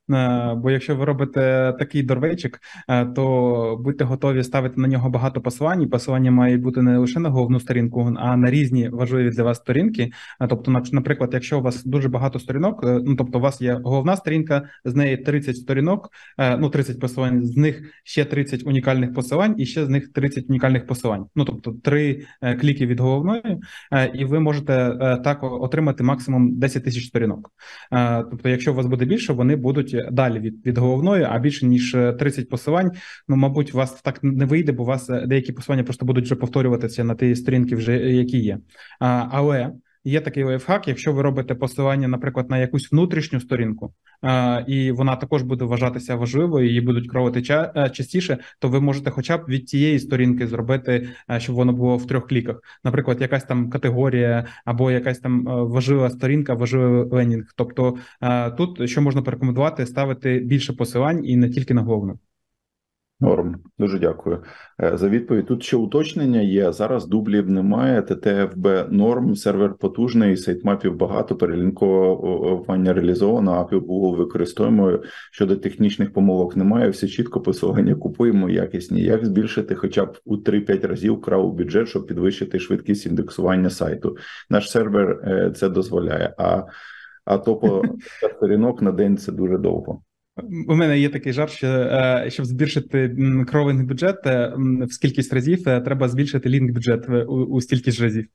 Бо якщо ви робите такий дорвейчик, то будьте готові ставити на нього багато посилань. І посилання мають бути не лише на головну сторінку, а на різні важливі для вас сторінки. Тобто, наприклад, якщо у вас дуже багато сторінок, ну тобто у вас є головна сторінка, з неї тридцять сторінок, ну тридцять посилань, з них ще тридцять унікальних посилань і ще з них тридцять унікальних посилань. Ну тобто три кліки від головної, і ви можете так отримати максимум десять тисяч сторінок. Тобто, якщо у вас буде більше, вони будуть далі від, від головної, а більше ніж тридцять посилань, ну, мабуть, у вас так не вийде, бо у вас деякі посилання просто будуть вже повторюватися на ті сторінки, вже які є. А, але є такий лайфхак, якщо ви робите посилання, наприклад, на якусь внутрішню сторінку, а, і вона також буде вважатися важливою, її будуть кровати ча- частіше, то ви можете хоча б від тієї сторінки зробити, щоб воно було в трьох кліках. Наприклад, якась там категорія або якась там важлива сторінка, важливий ленінг. Тобто а, тут, що можна порекомендувати, ставити більше посилань і не тільки на головну. Норм, дуже дякую за відповідь. Тут ще уточнення є. Зараз дублів немає, Т Т Ф Б норм, сервер потужний, сайтмапів багато, перелінковання реалізовано, апів Google використовуємо. Щодо технічних помилок немає, все чітко, посилання купуємо, якісні. Як збільшити хоча б у три-п'ять разів крау бюджет, щоб підвищити швидкість індексування сайту? Наш сервер це дозволяє, а, а то по сторінок на день це дуже довго. У мене є такий жарт, що щоб збільшити кровинг бюджет в скількись разів, треба збільшити лінк бюджет у, у стількись разів.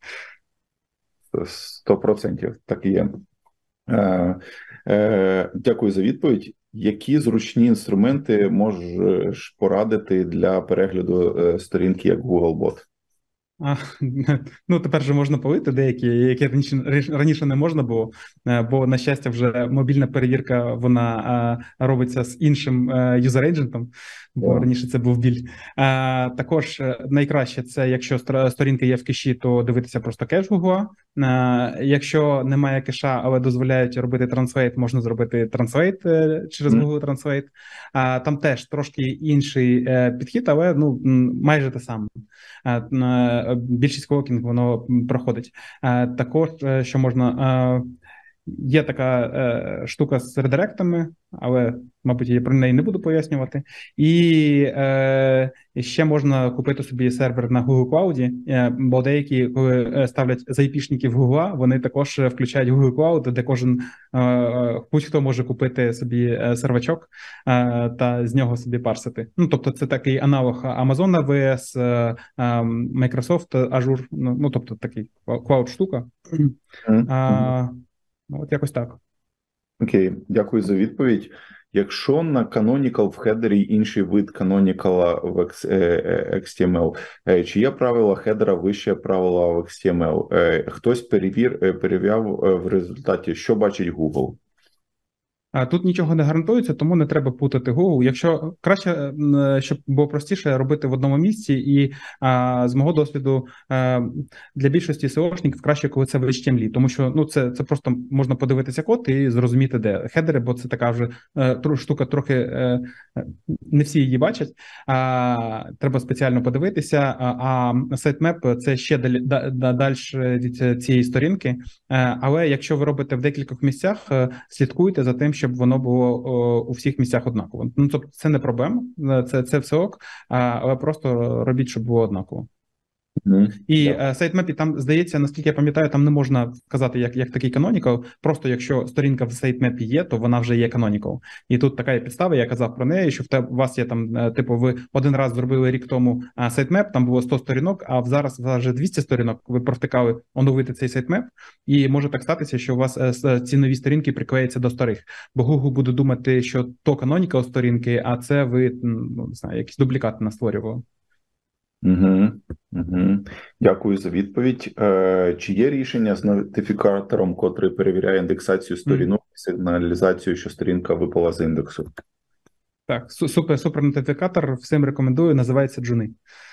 Сто процентів так і є. Е, е, дякую за відповідь. Які зручні інструменти можеш порадити для перегляду сторінки як Googlebot? А, ну, тепер вже можна палити деякі, які раніше, раніше не можна було, бо, на щастя, вже мобільна перевірка, вона а, робиться з іншим юзер-ейджентом, бо yeah. раніше це був біль. А, також найкраще це, якщо сторінка є в кеші, то дивитися просто кеш Google. А, якщо немає кеша, але дозволяють робити транслейт, можна зробити транслейт через Google mm. Translate. А, там теж трошки інший підхід, але ну, майже те саме. Більшість колокінг воно проходить. Також, що можна, є така штука з редиректами, але, мабуть, я про неї не буду пояснювати. І е, ще можна купити собі сервер на Google Cloud, бо деякі, коли ставлять з ай пі-шників Google, вони також включають Google Cloud, де кожен, е, будь-хто може купити собі сервачок е, та з нього собі парсити. Ну, тобто це такий аналог Amazon ей ві ес, е, Microsoft Azure, ну, ну тобто такий клауд-штука. Mm-hmm. От якось так. Окей, дякую за відповідь. Якщо на Canonical в хедері інший вид Canonical в ікс ті ем ел, чи є правила хедера вище правила в ікс ті ем ел? Хтось перевір, перевіряв в результаті, що бачить Google? Тут нічого не гарантується, тому не треба путати Google. Якщо краще, щоб було простіше робити в одному місці, і а, з мого досвіду а, для більшості сеошників краще, коли це в ейч ті ем ел, тому що ну це це просто можна подивитися код і зрозуміти, де хедери, бо це така вже а, штука трохи а, не всі її бачать. А, треба спеціально подивитися. А, а сайтмеп це ще далі, далі від цієї сторінки. А, але якщо ви робите в декількох місцях, слідкуйте за тим, щоб воно було о, у всіх місцях однаково. Ну, тобто це не проблема, це, це все ок, а, але просто робіть, щоб було однаково. Mm-hmm. І yeah. сайтмепі там, здається, наскільки я пам'ятаю, там не можна вказати, як, як такий canonical, просто якщо сторінка в сайтмепі є, то вона вже є canonical. І тут така є підстава, я казав про неї, що в тебе, у вас є там, типу, ви один раз зробили рік тому сайтмеп, там було сто сторінок, а зараз вже двісті сторінок, ви провтикали оновити цей сайтмеп, і може так статися, що у вас ці нові сторінки приклеються до старих, бо Google буде думати, що то canonical сторінки, а це ви, ну, не знаю, якісь дублікати настворювали. Угу, угу. Дякую за відповідь. Е, чи є рішення з нотифікатором, котрий перевіряє індексацію сторінок і сигналізацію, що сторінка випала з індексу? Так, супер, супер нотифікатор, всім рекомендую, називається Джуни.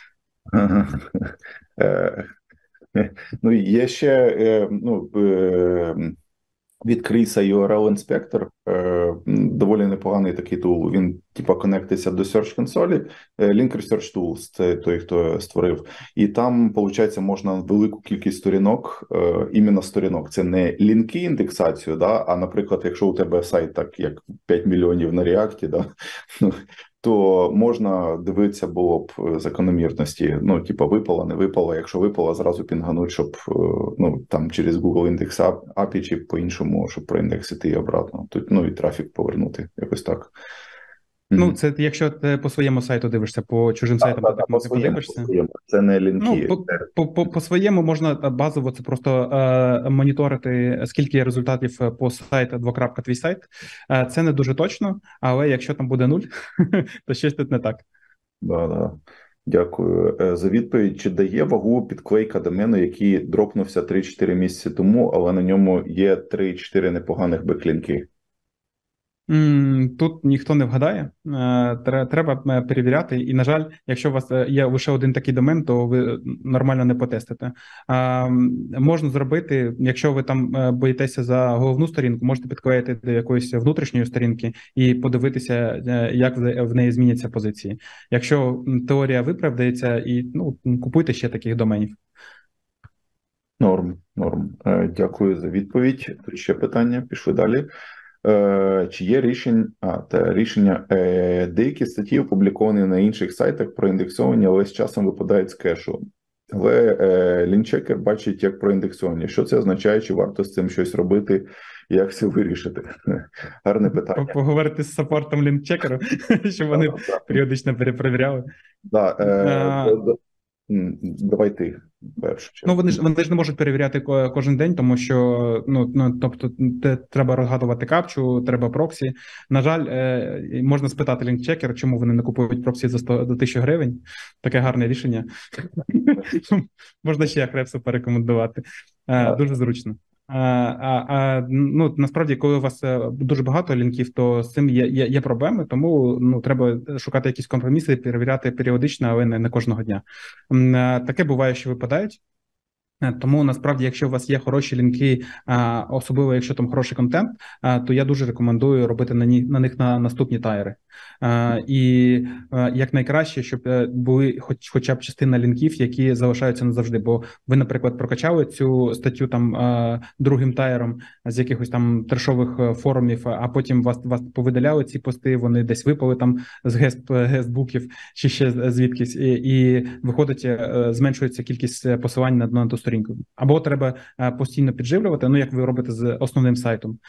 Ага. Е, ну, є ще, е, ну, е, Відкрийся ю ар ел-інспектор, е, доволі непоганий такий тул. Він, типа, конектиться до Search Console, Link Research Tools, це той, хто створив. І там, виходить, можна велику кількість сторінок, е, іменно сторінок. Це не лінки індексацію, да, а, наприклад, якщо у тебе сайт так, як п'ять мільйонів на React, да, то можна дивитися було б закономірності, ну, типа, випало, не випало, якщо випало, зразу пінгануть, щоб, ну, там, через Google Index ей пі ай чи по-іншому, щоб проіндексити і обратно, тут, ну, і трафік повернути, якось так. Ну, це якщо ти по своєму сайту дивишся, по чужим сайтам, так, ти так по не своєму, подивишся. по своєму. Це не лінки. Ну, по, по, по своєму можна базово це просто е, моніторити, скільки результатів по сайту двокрапка твій сайт. Е, це не дуже точно, але якщо там буде нуль, то щось тут не так. Да, да. Дякую за відповідь. Чи дає вагу підклейка домену, який дропнувся три-чотири місяці тому, але на ньому є три-чотири непоганих беклінки? Тут ніхто не вгадає, треба перевіряти, і, на жаль, якщо у вас є лише один такий домен, то ви нормально не потестите. Можна зробити, якщо ви там боїтеся за головну сторінку, можете підклеїти до якоїсь внутрішньої сторінки і подивитися, як в неї зміняться позиції. Якщо теорія виправдається, і ну, купуйте ще таких доменів. Норм, норм. Дякую за відповідь. Тут ще питання, пішли далі. Чи є рішення, а, та, рішення, е, деякі статті опубліковані на інших сайтах проіндексовані, але з часом випадають з кешу. Але е, лінчекер бачить як проіндексовані. Що це означає, чи варто з цим щось робити, як це вирішити? Гарне питання. Поговорити з саппортом лінчекеру, щоб вони періодично перепровіряли. Да, е, давай ти. Ну, вони ж вони ж не можуть перевіряти кожен день, тому що ну, ну тобто треба розгадувати капчу, треба проксі. На жаль, е, можна спитати лінкчекер, чому вони не купують проксі за сто до тисячі гривень. Таке гарне рішення. Можна ще Ahrefs порекомендувати. Е, дуже зручно. А, а, а, ну, насправді, коли у вас дуже багато лінків, то з цим є, є, є проблеми, тому ну, треба шукати якісь компроміси, перевіряти періодично, але не, не кожного дня. Таке буває, що випадають. Тому, насправді, якщо у вас є хороші лінки, особливо якщо там хороший контент, то я дуже рекомендую робити на них на, них на наступні тайри. І як найкраще, щоб були хоч, хоча б частина лінків, які залишаються назавжди. Бо ви, наприклад, прокачали цю статтю там другим тайром з якихось там трешових форумів, а потім вас, вас повидаляли ці пости, вони десь випали там з гест, гестбуків чи ще звідкись, і, і виходить, зменшується кількість посилань на, на ту сторінку. Або треба постійно підживлювати, ну як ви робите з основним сайтом,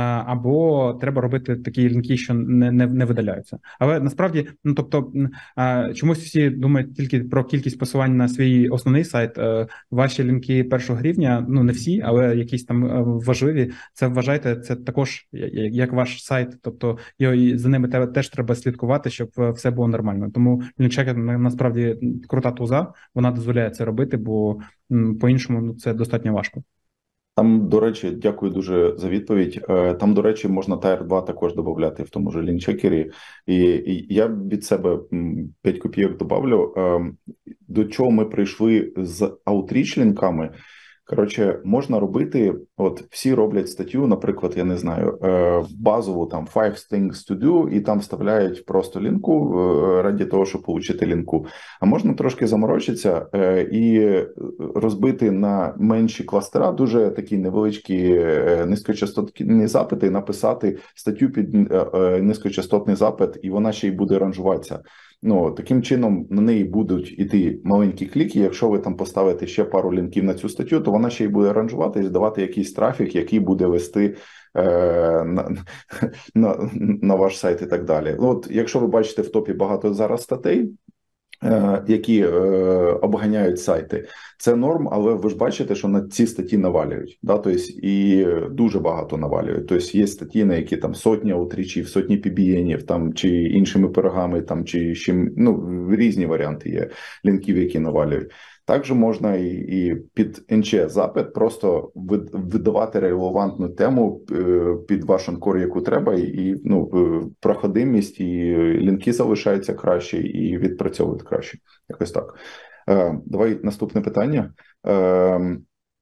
або треба робити такі лінки, що не, не, не видаляються. Але насправді, ну тобто, чомусь всі думають тільки про кількість посилань на свій основний сайт. Ваші лінки першого рівня, ну не всі, але якісь там важливі, це вважайте, це також як ваш сайт, тобто за ними теж треба слідкувати, щоб все було нормально. Тому лінчекер насправді крута туза, вона дозволяє це робити, бо по-іншому ну, це достатньо важко. Там, до речі, дякую дуже за відповідь. Там, до речі, можна Тайр два також додати в тому ж лінчекері. І, і я від себе п'ять копійок добавлю. До чого ми прийшли з аутріч-лінками. Коротше, можна робити, от всі роблять статтю, наприклад, я не знаю, базову там five things to do, і там вставляють просто лінку раді того, щоб отримати лінку. А можна трошки заморочитися і розбити на менші кластера, дуже такі невеличкі низькочастотні запити, і написати статтю під низькочастотний запит, і вона ще й буде ранжуватися. Ну, таким чином на неї будуть іти маленькі кліки. Якщо ви там поставите ще пару лінків на цю статтю, то вона ще й буде ранжувати і давати якийсь трафік, який буде вести е, на, на, на ваш сайт і так далі. От, якщо ви бачите в топі багато зараз статей, е, які е, обганяють сайти, це норм, але ви ж бачите, що на ці статті навалюють. Да? Тобто, і дуже багато навалюють. Тобто є статті, на які там сотні аутрічів, сотні пі бі енів, там, чи іншими пирогами, там, чи ще, ну, різні варіанти є лінків, які навалюють. Також можна і, і під ен че запит просто видавати релевантну тему під ваш анкор, яку треба, і ну, проходимість, і лінки залишаються краще, і відпрацьовують краще. Якось так. Давай наступне питання.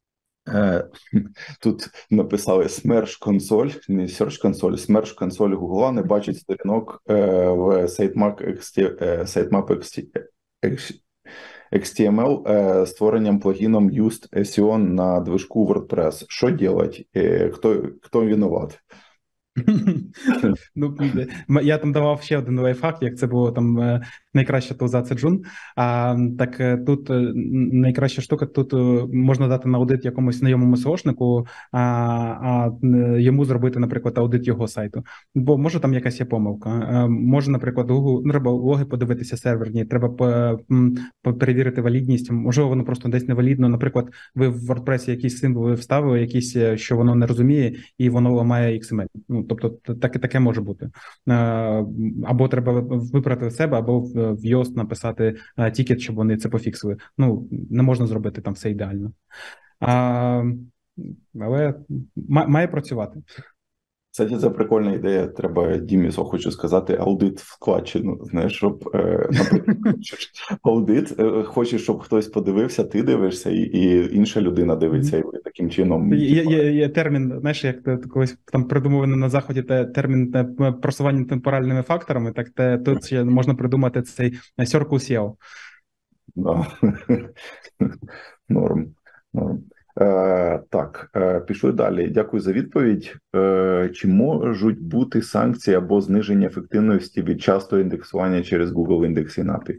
Е, Тут написали смерш консоль, не Search консоль, смерш консоль Google не бачить сторінок е, в sitemap ікс ті ем ел е, створенням плагіном Used ес і о на движку WordPress. Що делать? Е, хто, хто винуват? Ну, я там давав ще один лайфхак, як це було там е, найкраща тулза це Joon. А так е, тут е, найкраща штука, тут е, можна дати на аудит якомусь знайомому сеошнику, а, а е, йому зробити, наприклад, аудит його сайту. Бо може там якась є помилка. Е, може, наприклад, Google, ну, треба логи подивитися серверні, треба по, по, перевірити валідність. Можливо, воно просто десь невалідно. Наприклад, ви в WordPress якісь символи вставили, якісь, що воно не розуміє, і воно ламає ікс ем ель. Ну, тобто таке, таке може бути. Або треба виправити в себе, або в Йост написати тікет, щоб вони це пофіксили. Ну, не можна зробити там все ідеально. А, але має працювати. Кстати, це прикольна ідея. Треба Дімі, хочу сказати, аудит вкладчину. Знаєш, щоб е, наприклад, аудит, е, хочеш, щоб хтось подивився, ти дивишся, і, і інша людина дивиться, і ви таким чином. Є, є, є термін, знаєш, як ти колись там придумували на заході те, термін те, просування темпоральними факторами, так те, тут ще можна придумати цей Circle сі і о. Да. Норм. Норм. Е, так, е, пішли далі. Дякую за відповідь. Е, чи можуть бути санкції або зниження ефективності від частого індексування через Google індекс ін ей пі ай?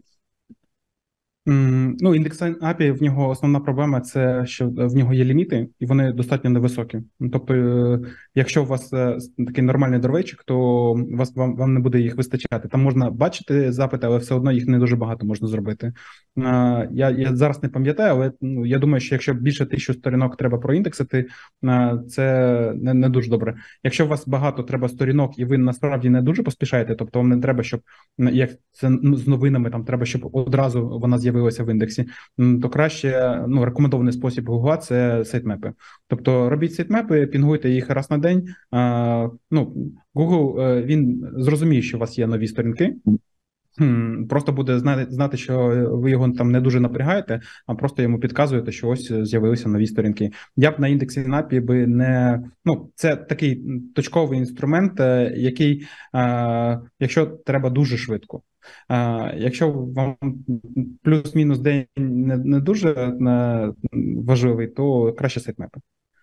Mm, ну, індекс ін ей пі ай, в нього основна проблема – це, що в нього є ліміти, і вони достатньо невисокі. Тобто, якщо у вас такий нормальний дровейчик, то вас, вам, вам не буде їх вистачати. Там можна бачити запити, але все одно їх не дуже багато можна зробити. Я, я зараз не пам'ятаю, але ну, я думаю, що якщо більше тисячу сторінок треба проіндексити, це не, не дуже добре. Якщо у вас багато треба сторінок, і ви насправді не дуже поспішаєте, тобто вам не треба, щоб, як це з новинами, там треба, щоб одразу вона з'явилася в індексі, то краще, ну, рекомендований спосіб Google – це сайтмепи. Тобто робіть сайтмепи, пінгуйте їх раз на день. А, ну, Google, він зрозуміє, що у вас є нові сторінки, просто буде знати, знати, що ви його там не дуже напрягаєте, а просто йому підказуєте, що ось з'явилися нові сторінки. Я б на індексі ін ей пі ай би не... Ну, це такий точковий інструмент, який, а, якщо треба дуже швидко. А, якщо вам плюс-мінус день не, не дуже не, важливий, то краще сайтмепи.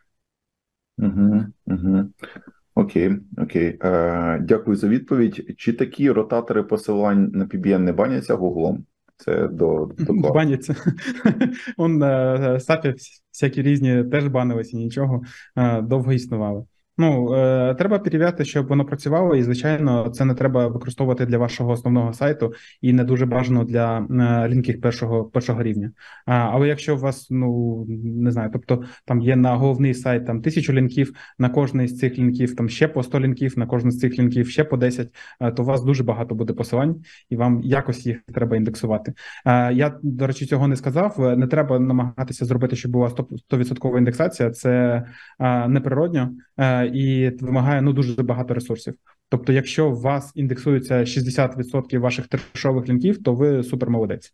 Угу, угу. Окей, окей. Е, дякую за відповідь. Чи такі ротатори посилань на пі бі ен не баняться Гуглом? Це до, до баняться. Он сапі всякі різні теж банилися, нічого, довго існували. Ну, е, треба перевіряти, щоб воно працювало, і, звичайно, це не треба використовувати для вашого основного сайту і не дуже бажано для е, лінків першого, першого рівня. А, але якщо у вас, ну, не знаю, тобто там є на головний сайт там тисячу лінків, на кожний з цих лінків там ще по сто лінків, на кожний з цих лінків ще по десять, е, то у вас дуже багато буде посилань, і вам якось їх треба індексувати. Е, я, до речі, цього не сказав, не треба намагатися зробити, щоб була сто відсотків індексація, це е, неприродньо. Е, і вимагає, ну, дуже багато ресурсів. Тобто, якщо у вас індексується шістдесят відсотків ваших трешових лінків, то ви супермолодець.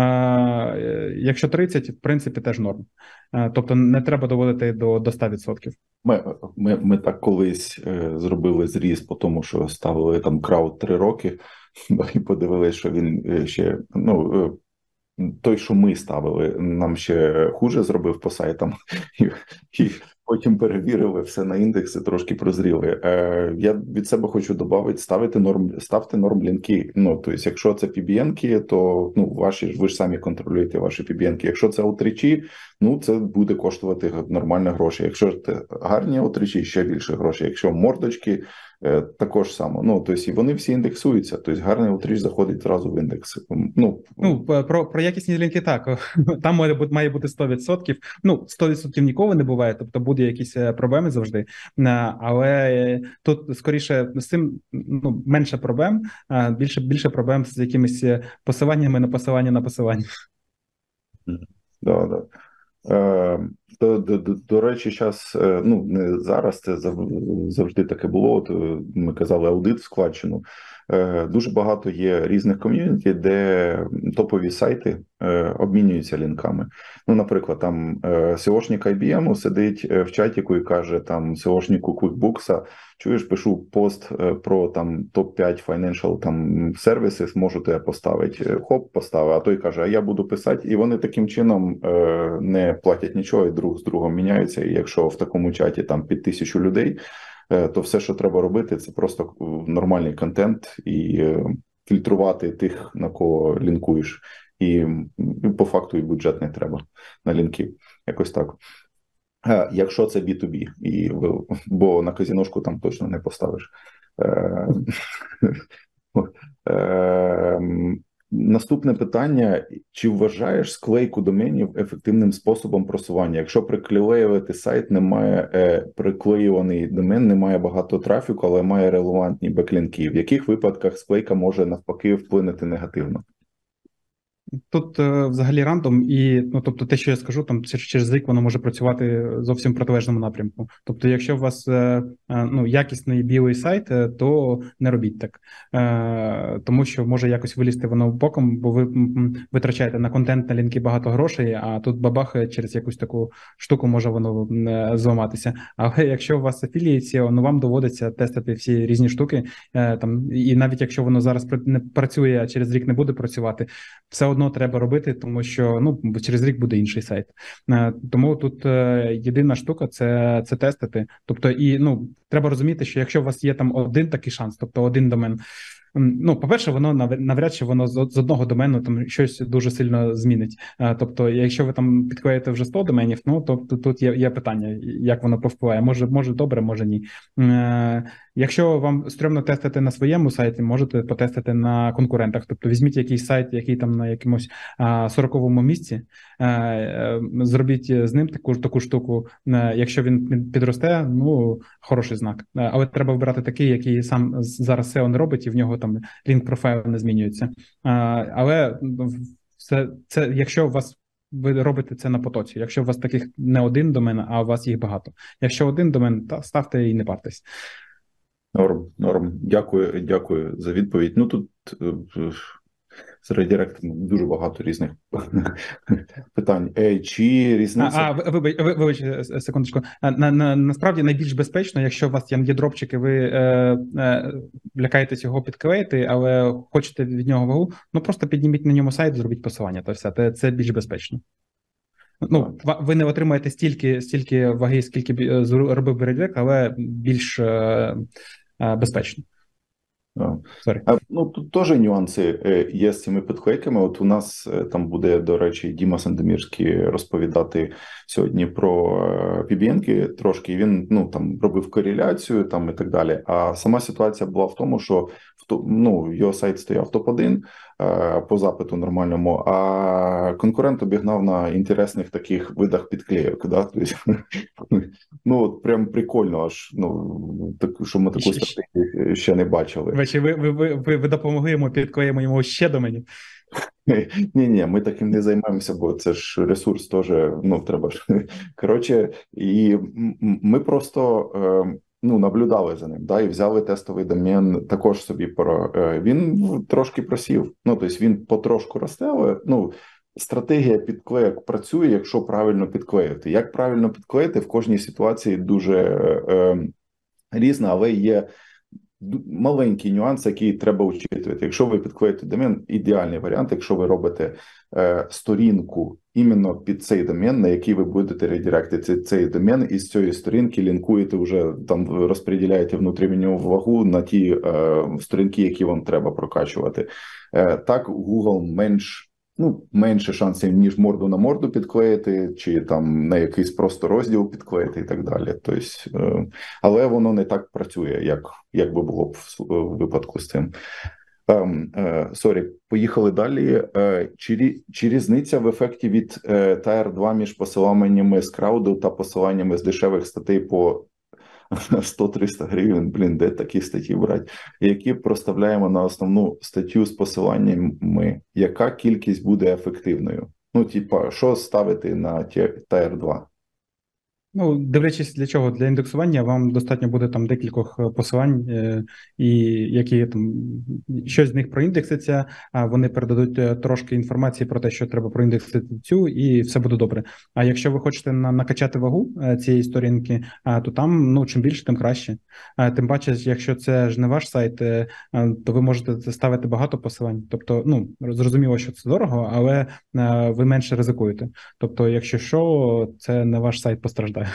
Якщо тридцять, в принципі, теж норм. Тобто, не треба доводити до, до ста відсотків. Ми, ми, ми так колись е, зробили зріз по тому, що ставили там крауд три роки, і подивилися, що він ще, ну, е, той, що ми ставили, нам ще хуже зробив по сайтам, і, і потім перевірили все на індекси, трошки прозріли. Е, я від себе хочу додати, ставити норм, ставте норм лінки. Ну, тобто, якщо це пі бі ен-ки, то, ну, ваші, ви ж самі контролюєте ваші пі бі ен-ки. Якщо це аутрічі, ну, це буде коштувати нормально гроші. Якщо це гарні аутрічі, ще більше грошей. Якщо мордочки, е, також само. Ну, тобто, і вони всі індексуються. Тобто, гарний аутріч заходить зразу в індекс. Ну, ну про, про якісні лінки так. Там має бути, має бути сто відсотків. Ну, сто відсотків ніколи не буває, тобто буде якісь проблеми завжди. Але тут, скоріше, з цим, ну, менше проблем, більше, більше проблем з якимись посиланнями на посилання на посилання. Да, да. Е, до, до, до, до речі, зараз, ну, не зараз, це завжди таке було. От ми казали аудит в складчину. Дуже багато є різних ком'юніті, де топові сайти обмінюються лінками. Ну, наприклад, там сеошник ай бі ем сидить в чатіку і каже там сеошнику QuickBooks: чуєш, пишу пост про там топ п'ять financial там сервіси, можу тебе поставити. Хоп, поставив. А той каже, а я буду писати. І вони таким чином не платять нічого, і друг з другом міняються. І якщо в такому чаті там під тисячу людей, то все, що треба робити, це просто нормальний контент і фільтрувати тих, на кого лінкуєш. І по факту і бюджет не треба на лінки. Якось так. Якщо це бі ту бі, і, бо на казіношку там точно не поставиш. Наступне питання: чи вважаєш склейку доменів ефективним способом просування? Якщо приклеювати сайт, немає е, приклеюваний домен, немає багато трафіку, але має релевантні беклінки. В яких випадках склейка може навпаки вплинути негативно? Тут е, взагалі рандом, і ну тобто те, що я скажу, там через рік воно може працювати зовсім в протилежному напрямку. Тобто, якщо у вас е, е, ну якісний білий сайт, е, то не робіть так, е, тому що може якось вилізти воно боком, бо ви м, витрачаєте на контент, на лінки багато грошей, а тут бабах через якусь таку штуку може воно е, зламатися. Але якщо у вас афілієція, ну вам доводиться тестити всі різні штуки, е, там і навіть якщо воно зараз не працює, а через рік не буде працювати, все одно треба робити, тому що ну через рік буде інший сайт. Тому тут єдина штука це це тестити. Тобто, і ну треба розуміти, що якщо у вас є там один такий шанс, тобто один домен. Ну, по-перше, воно навряд чи воно з одного домену там щось дуже сильно змінить. Тобто, якщо ви там підклеїте вже сто доменів, ну то тут є, є питання, як воно повпливає. Може, може добре, може ні. Якщо вам стрьомно тестити на своєму сайті, можете потестити на конкурентах. Тобто, візьміть якийсь сайт, який там на якомусь сороковому місці, зробіть з ним таку таку штуку. Якщо він підросте, ну хороший знак. Але треба вибирати такий, який сам зараз сео не робить, і в нього там лінк профайл не змінюється. Але це, це якщо у вас ви робите це на потоці. Якщо у вас таких не один домен, а у вас їх багато. Якщо один домен, то ставте і не партесь. Норм, норм. Дякую, дякую за відповідь. Ну тут з редиректом дуже багато різних питань. Е, чи різниця... А, а вибач, вибач, секундочку. На, на, насправді найбільш безпечно, якщо у вас є дропчики, ви е, е, лякаєтесь його підклеїти, але хочете від нього вагу, ну просто підніміть на ньому сайт, зробіть посилання, то все, це, це більш безпечно. Ну, ви не отримаєте стільки, стільки ваги, скільки робив редирект, але більш е, е, безпечно. А, ну, тут теж нюанси є з цими підклейками. От у нас там буде, до речі, Діма Сандомірський розповідати сьогодні про пі бі ен-ки трошки. Він, ну, там робив кореляцію там і так далі. А сама ситуація була в тому, що ну, його сайт стояв топ один по запиту нормальному, а конкурент обігнав на інтересних таких видах підклейок. Да? Тобто, ну, от прям прикольно аж, ну, так, що ми таку стратегію ще не бачили. Ви, ви, ви, ви, ви допомогли йому, підклеїмо йому ще до мене? Ні-ні, ми таким не займаємося, бо це ж ресурс теж, ну, треба ж. Коротше, і ми просто... ну, наблюдали за ним, да, і взяли тестовий домен також собі. Про він трошки просів. Ну, тобто він потрошку росте, але, ну, стратегія підклеїк працює, якщо правильно підклеїти. Як правильно підклеїти, в кожній ситуації дуже е, різна, але є маленький нюанс, який треба учитувати. Якщо ви підклеїте домен, ідеальний варіант, якщо ви робите е, сторінку іменно під цей домен, на який ви будете редиректити цей домен, і з цієї сторінки лінкуєте вже, там розподіляєте внутрішню вагу на ті е, сторінки, які вам треба прокачувати. Е, так, Google менш Ну, менше шансів, ніж морду на морду підклеїти, чи там на якийсь просто розділ підклеїти і так далі. Тобто, е, але воно не так працює, як, як би було б в, в випадку з цим. Сорі, е, поїхали далі. Е, чи, чи різниця в ефекті від е, Tier два між посиланнями з крауду та посиланнями з дешевих статей по сто-триста гривень, блін, де такі статті брати, які проставляємо на основну статтю з посиланнями, яка кількість буде ефективною? Ну, типа, що ставити на Tier два? Ну, дивлячись для чого, для індексування вам достатньо буде там декількох посилань, е, і які там щось з них проіндекситься, а вони передадуть трошки інформації про те, що треба проіндексити цю, і все буде добре. А якщо ви хочете на, накачати вагу е, цієї сторінки, а, то там ну чим більше, тим краще. А, тим паче, якщо це ж не ваш сайт, е, то ви можете ставити багато посилань. Тобто, ну зрозуміло, що це дорого, але е, ви менше ризикуєте. Тобто, якщо що, це не ваш сайт постраждає.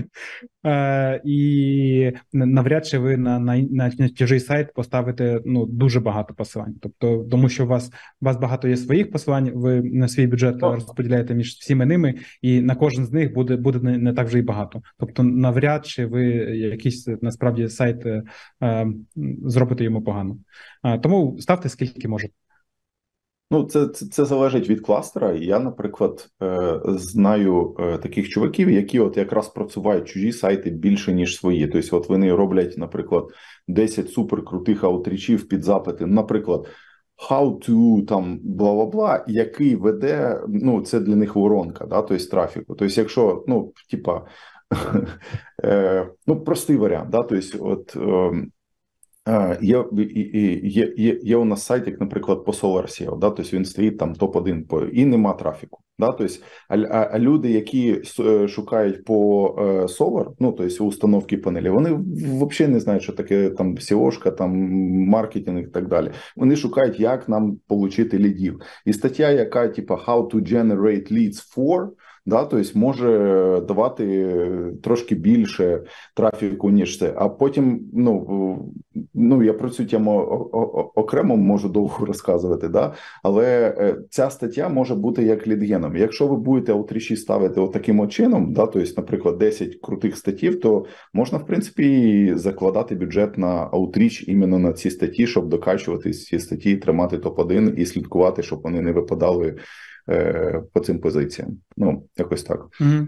Е, і навряд чи ви на, на, на чужий сайт поставите ну, дуже багато посилань. Тобто, тому що у вас, у вас багато є своїх посилань, ви на свій бюджет розподіляєте між всіми ними, і на кожен з них буде, буде не, не так вже і багато. Тобто, навряд чи ви якийсь насправді сайт е, зробите йому погано. Е, тому ставте скільки можете. Ну, це, це це залежить від кластера. Я, наприклад, е, знаю е, таких чуваків, які от якраз просувають чужі сайти більше, ніж свої. Тобто, от вони роблять, наприклад, десять суперкрутих аутрічів під запити. Наприклад, how to, там, бла-бла-бла, який веде, ну, це для них воронка, да, тобто трафіку. Тобто, якщо, ну, типа, е, ну, простий варіант, да, тобто, от, е, Є, є, є, є у нас сайт, як, наприклад, по SolarSeo, да, тобто він стоїть там топ один по, і нема трафіку. Да, тобто, а, а люди, які шукають по Solar, ну, тобто установки панелі, вони взагалі не знають, що таке там сеошка, там маркетинг і так далі. Вони шукають, як нам отримати лідів. І стаття, яка, типа, how to generate leads for, да, тобто може давати трошки більше трафіку, ніж це. А потім, ну, ну я про цю тему окремо можу довго розказувати, да, але ця стаття може бути як лідгеном. Якщо ви будете аутрічі ставити отаким от чином, да, тобто, наприклад, десять крутих статтів, то можна, в принципі, закладати бюджет на аутріч іменно на ці статті, щоб докачувати ці статті, тримати топ один і слідкувати, щоб вони не випадали по цим позиціям. Ну, якось так. Mm-hmm.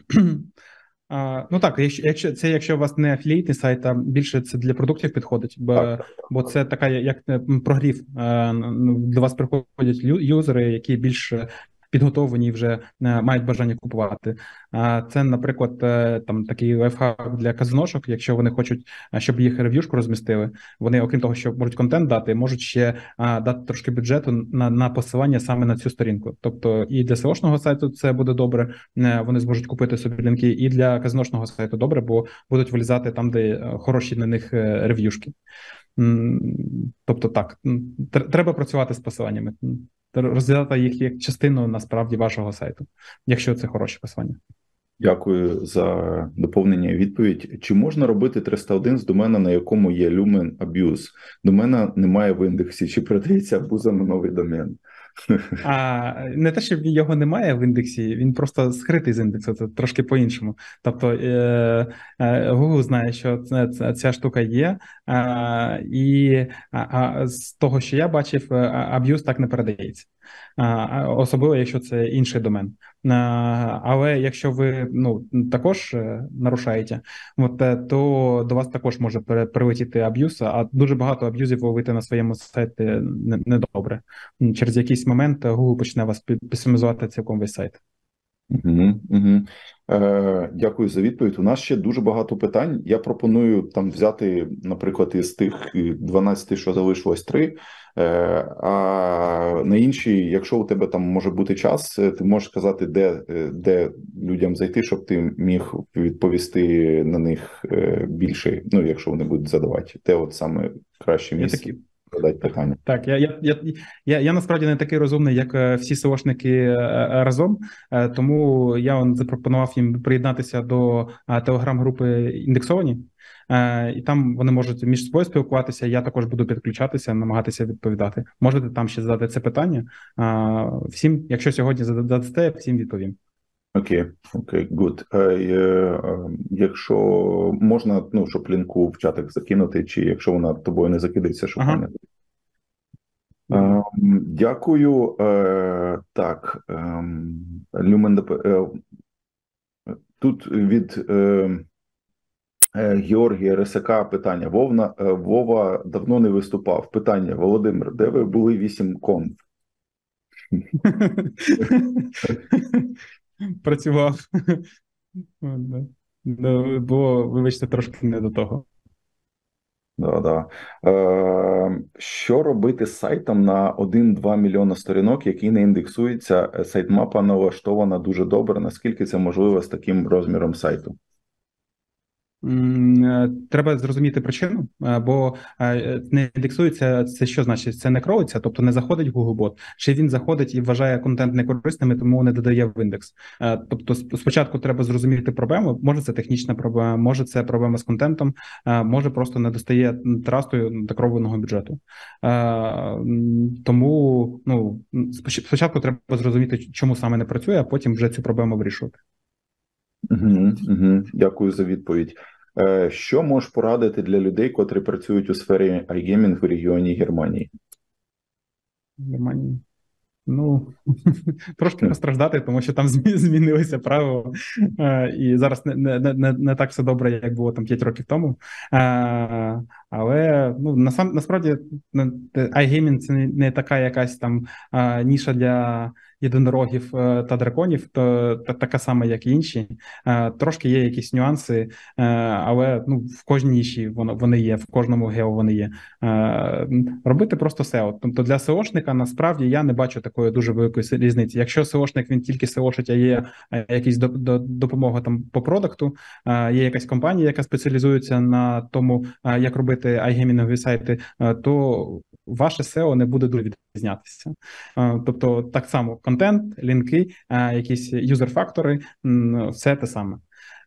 А, ну так, якщо, якщо це якщо у вас не афілієтний сайт, а більше це для продуктів підходить, бо, так. бо це така, як прогрів. До вас приходять юзери, які більш підготовлені вже мають бажання купувати. Це, наприклад, там такий лайфхак для казаношок, якщо вони хочуть, щоб їх рев'юшку розмістили, вони, окрім того, що можуть контент дати, можуть ще дати трошки бюджету на, на посилання саме на цю сторінку. Тобто і для сеошного сайту це буде добре, вони зможуть купити собі лінки, і для казаношного сайту добре, бо будуть вилізати там, де хороші на них рев'юшки. Тобто так, треба працювати з посиланнями, розглядати їх як частину, насправді, вашого сайту, якщо це хороші посилання. Дякую за доповнення і відповідь. Чи можна робити триста один з домена, на якому є Lumen Abuse? Домена немає в індексі. Чи продається абуза на новий домен? А не те, що його немає в індексі, він просто скритий з індексу, це трошки по-іншому. Тобто е, е, Google знає, що це, це, ця штука є, е, і а, а, з того, що я бачив, аб'юз так не передається. А, особливо, якщо це інший домен. А, але якщо ви ну, також нарушаєте, от, то до вас також може прилетіти аб'юз, а дуже багато аб'юзів ловити на своєму сайті недобре. Не Через якийсь момент Google почне вас песимізувати цілком весь сайт. Угу, угу. Е, дякую за відповідь. У нас ще дуже багато питань. Я пропоную там взяти, наприклад, із тих дванадцяти, що залишилось, три. Е, а на інші, якщо у тебе там може бути час, ти можеш сказати, де, де людям зайти, щоб ти міг відповісти на них більше, ну, якщо вони будуть задавати. Те от саме краще місце. Задати питання. Так, я, я, я, я, я насправді не такий розумний, як всі сеошники разом, тому я он запропонував їм приєднатися до телеграм-групи «Індексовані», і там вони можуть між собою спілкуватися, я також буду підключатися, намагатися відповідати. Можете там ще задати це питання. Всім, якщо сьогодні задасте, всім відповім. Окей, окей, гуд. Якщо можна, ну, щоб лінку в чатах закинути, чи якщо вона тобою не закидається, щоб ага. не... Uh, дякую. Uh, так, um, Lumen, uh, тут від uh, Георгія Рисака питання. Вовна, uh, Вова давно не виступав. Питання. Володимир, де ви були вісім конф? Працював. Ну, бо, вибачте, трошки не до того. Да, да. Е, що робити з сайтом на один-два мільйона сторінок, який не індексується? Сайтмапа налаштована дуже добре. Наскільки це можливо з таким розміром сайту? Треба зрозуміти причину, бо не індексується, це що значить? Це не кроється, тобто не заходить в Googlebot, чи він заходить і вважає контент некорисним, і тому не додає в індекс. Тобто спочатку треба зрозуміти проблему, може це технічна проблема, може це проблема з контентом, може просто не достає трасту декорованого бюджету. Тому ну, спочатку треба зрозуміти, чому саме не працює, а потім вже цю проблему вирішувати. Угу, угу. Дякую за відповідь. Що можеш порадити для людей, котрі працюють у сфері iGaming в регіоні Германії? Германії? Ну, трошки постраждати, тому що там змінилися правила, і зараз не, не, не, не так все добре, як було там п'ять років тому. Але ну, насам, насправді iGaming – це не така якась там ніша для єдинорогів та драконів, то така сама, як і інші. Трошки є якісь нюанси, але ну, в кожній ніші вони є, в кожному гео вони є. Робити просто сео. Тобто для сеошника насправді я не бачу такої дуже великої різниці. Якщо сеошник, він тільки сеошить, а є якісь допомога там по продукту, є якась компанія, яка спеціалізується на тому, як робити iGaming сайти, то ваше сео не буде дуже відрізнятися. Тобто так само контент, лінки, якісь юзер-фактори, все те саме.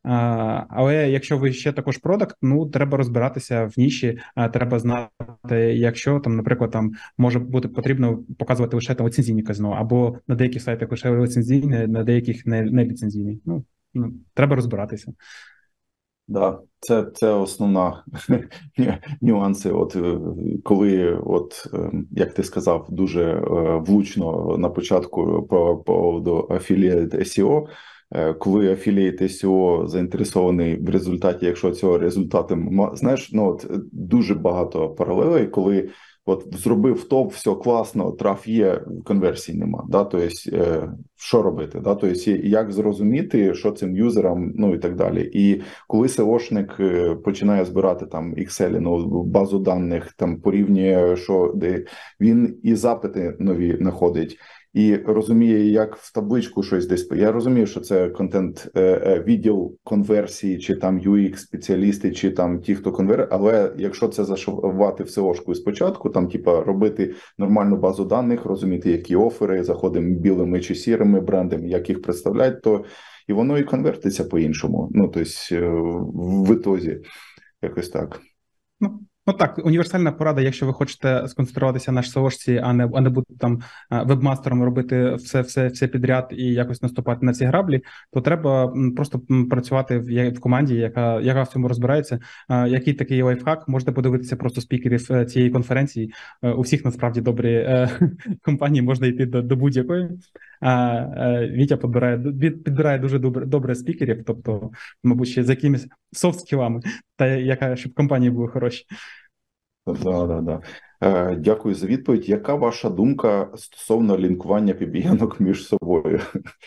Але якщо ви ще також продакт, ну треба розбиратися в ніші, треба знати, якщо там, наприклад, там може бути потрібно показувати лише там ліцензійні казино, або на деяких сайтах лише ліцензійні, на деяких не, не ліцензійні. Ну, ну, треба розбиратися. Да, це, це основна нюанси. От коли, от як ти сказав, дуже влучно на початку по поводу Affiliate ес і о, коли Affiliate ес і о заінтересований в результаті, якщо цього результату, знаєш, ну от дуже багато паралелей, коли от зробив топ, все класно, траф є, конверсій нема. Да? Тобто, е, що робити? Да? Тобто, як зрозуміти, що цим юзерам, ну і так далі. І коли сеошник починає збирати там Excel, ну, базу даних, там порівнює, що де він і запити нові знаходить, і розуміє, як в табличку щось десь. Я розумію, що це контент відділ конверсії, чи там ю екс спеціалісти, чи там ті, хто конвертує. Але якщо це зашивати в сеошку спочатку, там типа робити нормальну базу даних, розуміти, які офери, заходимо білими чи сірими брендами, як їх представляють, то і воно і конвертиться по-іншому. Ну, тобто в ітозі якось так. Ну, Ну так, універсальна порада, якщо ви хочете сконцентруватися на сеошці, а не а не бути там вебмастером, робити все, все, все підряд і якось наступати на ці граблі, то треба просто працювати в, в команді, яка, яка в цьому розбирається. Який такий лайфхак? Можете подивитися просто спікерів цієї конференції. У всіх насправді добрі компанії, можна йти до, до будь-якої. Вітя підбирає, підбирає дуже добре, добре спікерів, тобто, мабуть, ще з якимись софт-скілами, та яка, щоб компанії були хороші. Да, да, да. Е, дякую за відповідь. Яка ваша думка стосовно лінкування пі бі ен-ок між собою?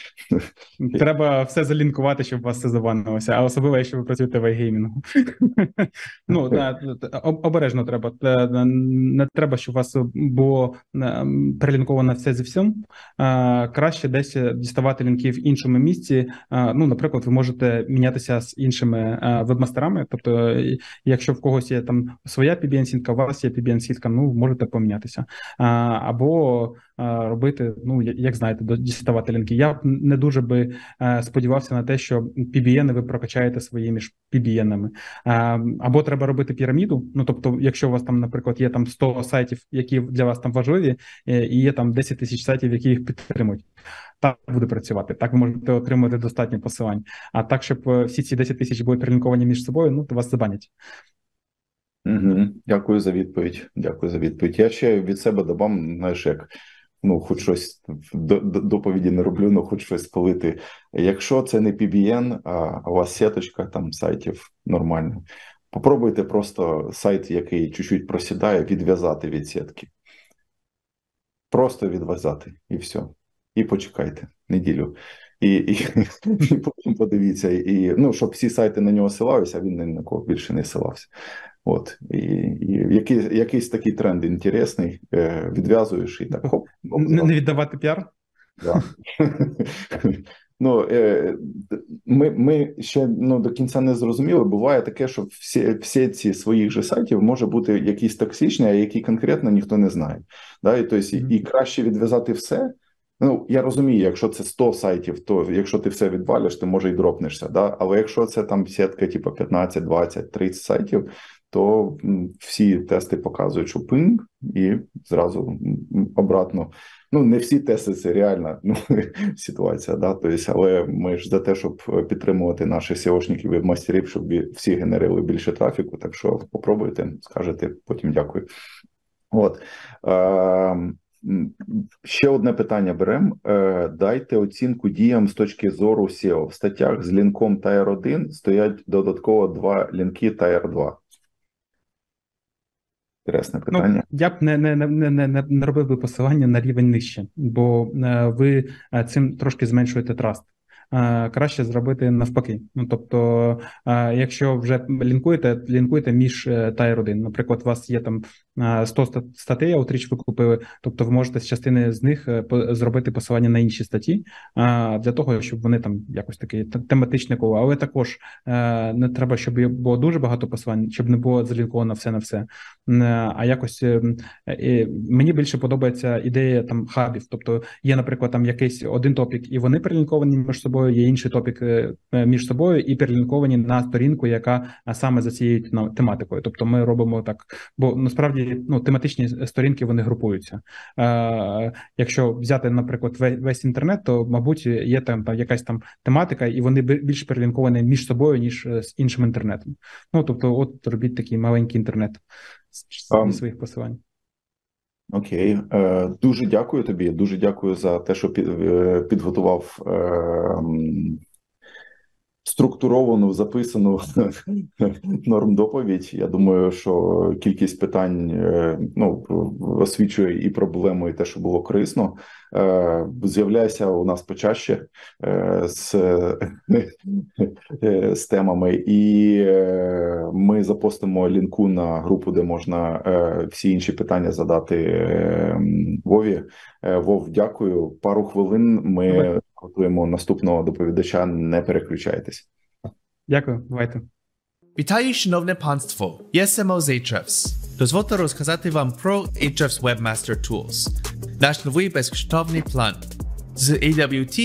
Треба все залінкувати, щоб у вас все забанилося, а особливо, якщо ви працюєте в айгеймінгу. Ну, обережно треба. Не треба, щоб у вас було перелінковано все зі всім. Краще десь діставати лінки в іншому місці. Ну, наприклад, ви можете мінятися з іншими вебмастерами. Тобто, якщо в когось є там своя пі бі ен-сітка, у вас є пі бі ен-сітка, ну, можете помінятися. Або робити, ну, як знаєте, діставати лінки. Я б не дуже би сподівався на те, що пі бі ен ви прокачаєте свої між пі бі ен-ами. Або треба робити піраміду, ну, тобто, якщо у вас там, наприклад, є там сто сайтів, які для вас там важливі, і є там десять тисяч сайтів, які їх підтримують. Так буде працювати. Так ви можете отримати достатньо посилань. А так, щоб всі ці десять тисяч були перелінковані між собою, ну, то вас забанять. Угу. Дякую за відповідь. Дякую за відповідь. Я ще від себе додам, знаєш, як ну, хоч щось доповіді не роблю, ну, хоч щось спалити. Якщо це не пі бі ен, а у вас сіточка там сайтів нормально, попробуйте просто сайт, який чуть-чуть просідає, відв'язати від сітки. Просто відв'язати і все. І почекайте неділю. І, і, і потім подивіться, і, ну, щоб всі сайти на нього ссилалися, а він ні на кого більше не ссилався. От, і, і який, якийсь такий тренд інтересний, е, відв'язуєш і так, хоп. хоп Не, не віддавати піар? Да. Ну, е, ми, ми ще ну, до кінця не зрозуміли. Буває таке, що всі, всі ці своїх же сайтів може бути якийсь токсичний, а який конкретно ніхто не знає. Да? І, тобто, mm-hmm. і, і краще відв'язати все. Ну, я розумію, якщо це сто сайтів, то якщо ти все відвалиш, ти може і дропнешся. Да? Але якщо це там сітка типу п'ятнадцять, двадцять, тридцять сайтів, то всі тести показують, що пинг, і зразу обратно. Ну, не всі тести, це реальна ну, ситуація, да? Тобто, але ми ж за те, щоб підтримувати наших сеошників і мастерів, щоб всі генерили більше трафіку, так що попробуйте, скажете, потім дякую. От. Е- Ще одне питання беремо. Дайте оцінку діям з точки зору сео. В статтях з лінком Tier один стоять додатково два лінки Tier два. Інтересне питання. Ну, я б не, не, не, не, не робив би посилання на рівень нижче, бо ви цим трошки зменшуєте траст. Краще зробити навпаки. Ну, тобто, якщо вже лінкуєте, лінкуєте між Tier один. Наприклад, у вас є там сто статей, Outreach ви купили, тобто ви можете з частини з них зробити посилання на інші статті, для того, щоб вони там якось таке тематичне коло. Але також не треба, щоб було дуже багато посилань, щоб не було залінковано все на все. А якось мені більше подобається ідея там хабів. Тобто є, наприклад, там якийсь один топік, і вони перелінковані між собою, є інший топік між собою і перелінковані на сторінку, яка саме за цією тематикою. Тобто ми робимо так, бо насправді ну, тематичні сторінки, вони групуються. Е, якщо взяти, наприклад, весь, весь інтернет, то, мабуть, є там, там якась там тематика, і вони більше перелінковані між собою, ніж з іншим інтернетом. Ну, тобто, от робіть такий маленький інтернет з um. своїх посилань. Окей. Е, дуже дякую тобі, дуже дякую за те, що під, підготував е, структуровану, записану норм-доповідь. Я думаю, що кількість питань ну, освічує і проблему, і те, що було корисно. З'являйся у нас почаще з, з темами, і ми запостимо лінку на групу, де можна всі інші питання задати Вові. Вов, дякую. Пару хвилин ми готуємо наступного доповідача, не переключайтесь. Дякую, давайте. Вітаю, шановне панство! Я Семо з Ahrefs. Дозвольте розказати вам про Ahrefs Webmaster Tools. Наш новий безкоштовний план. З ей дабл ю ті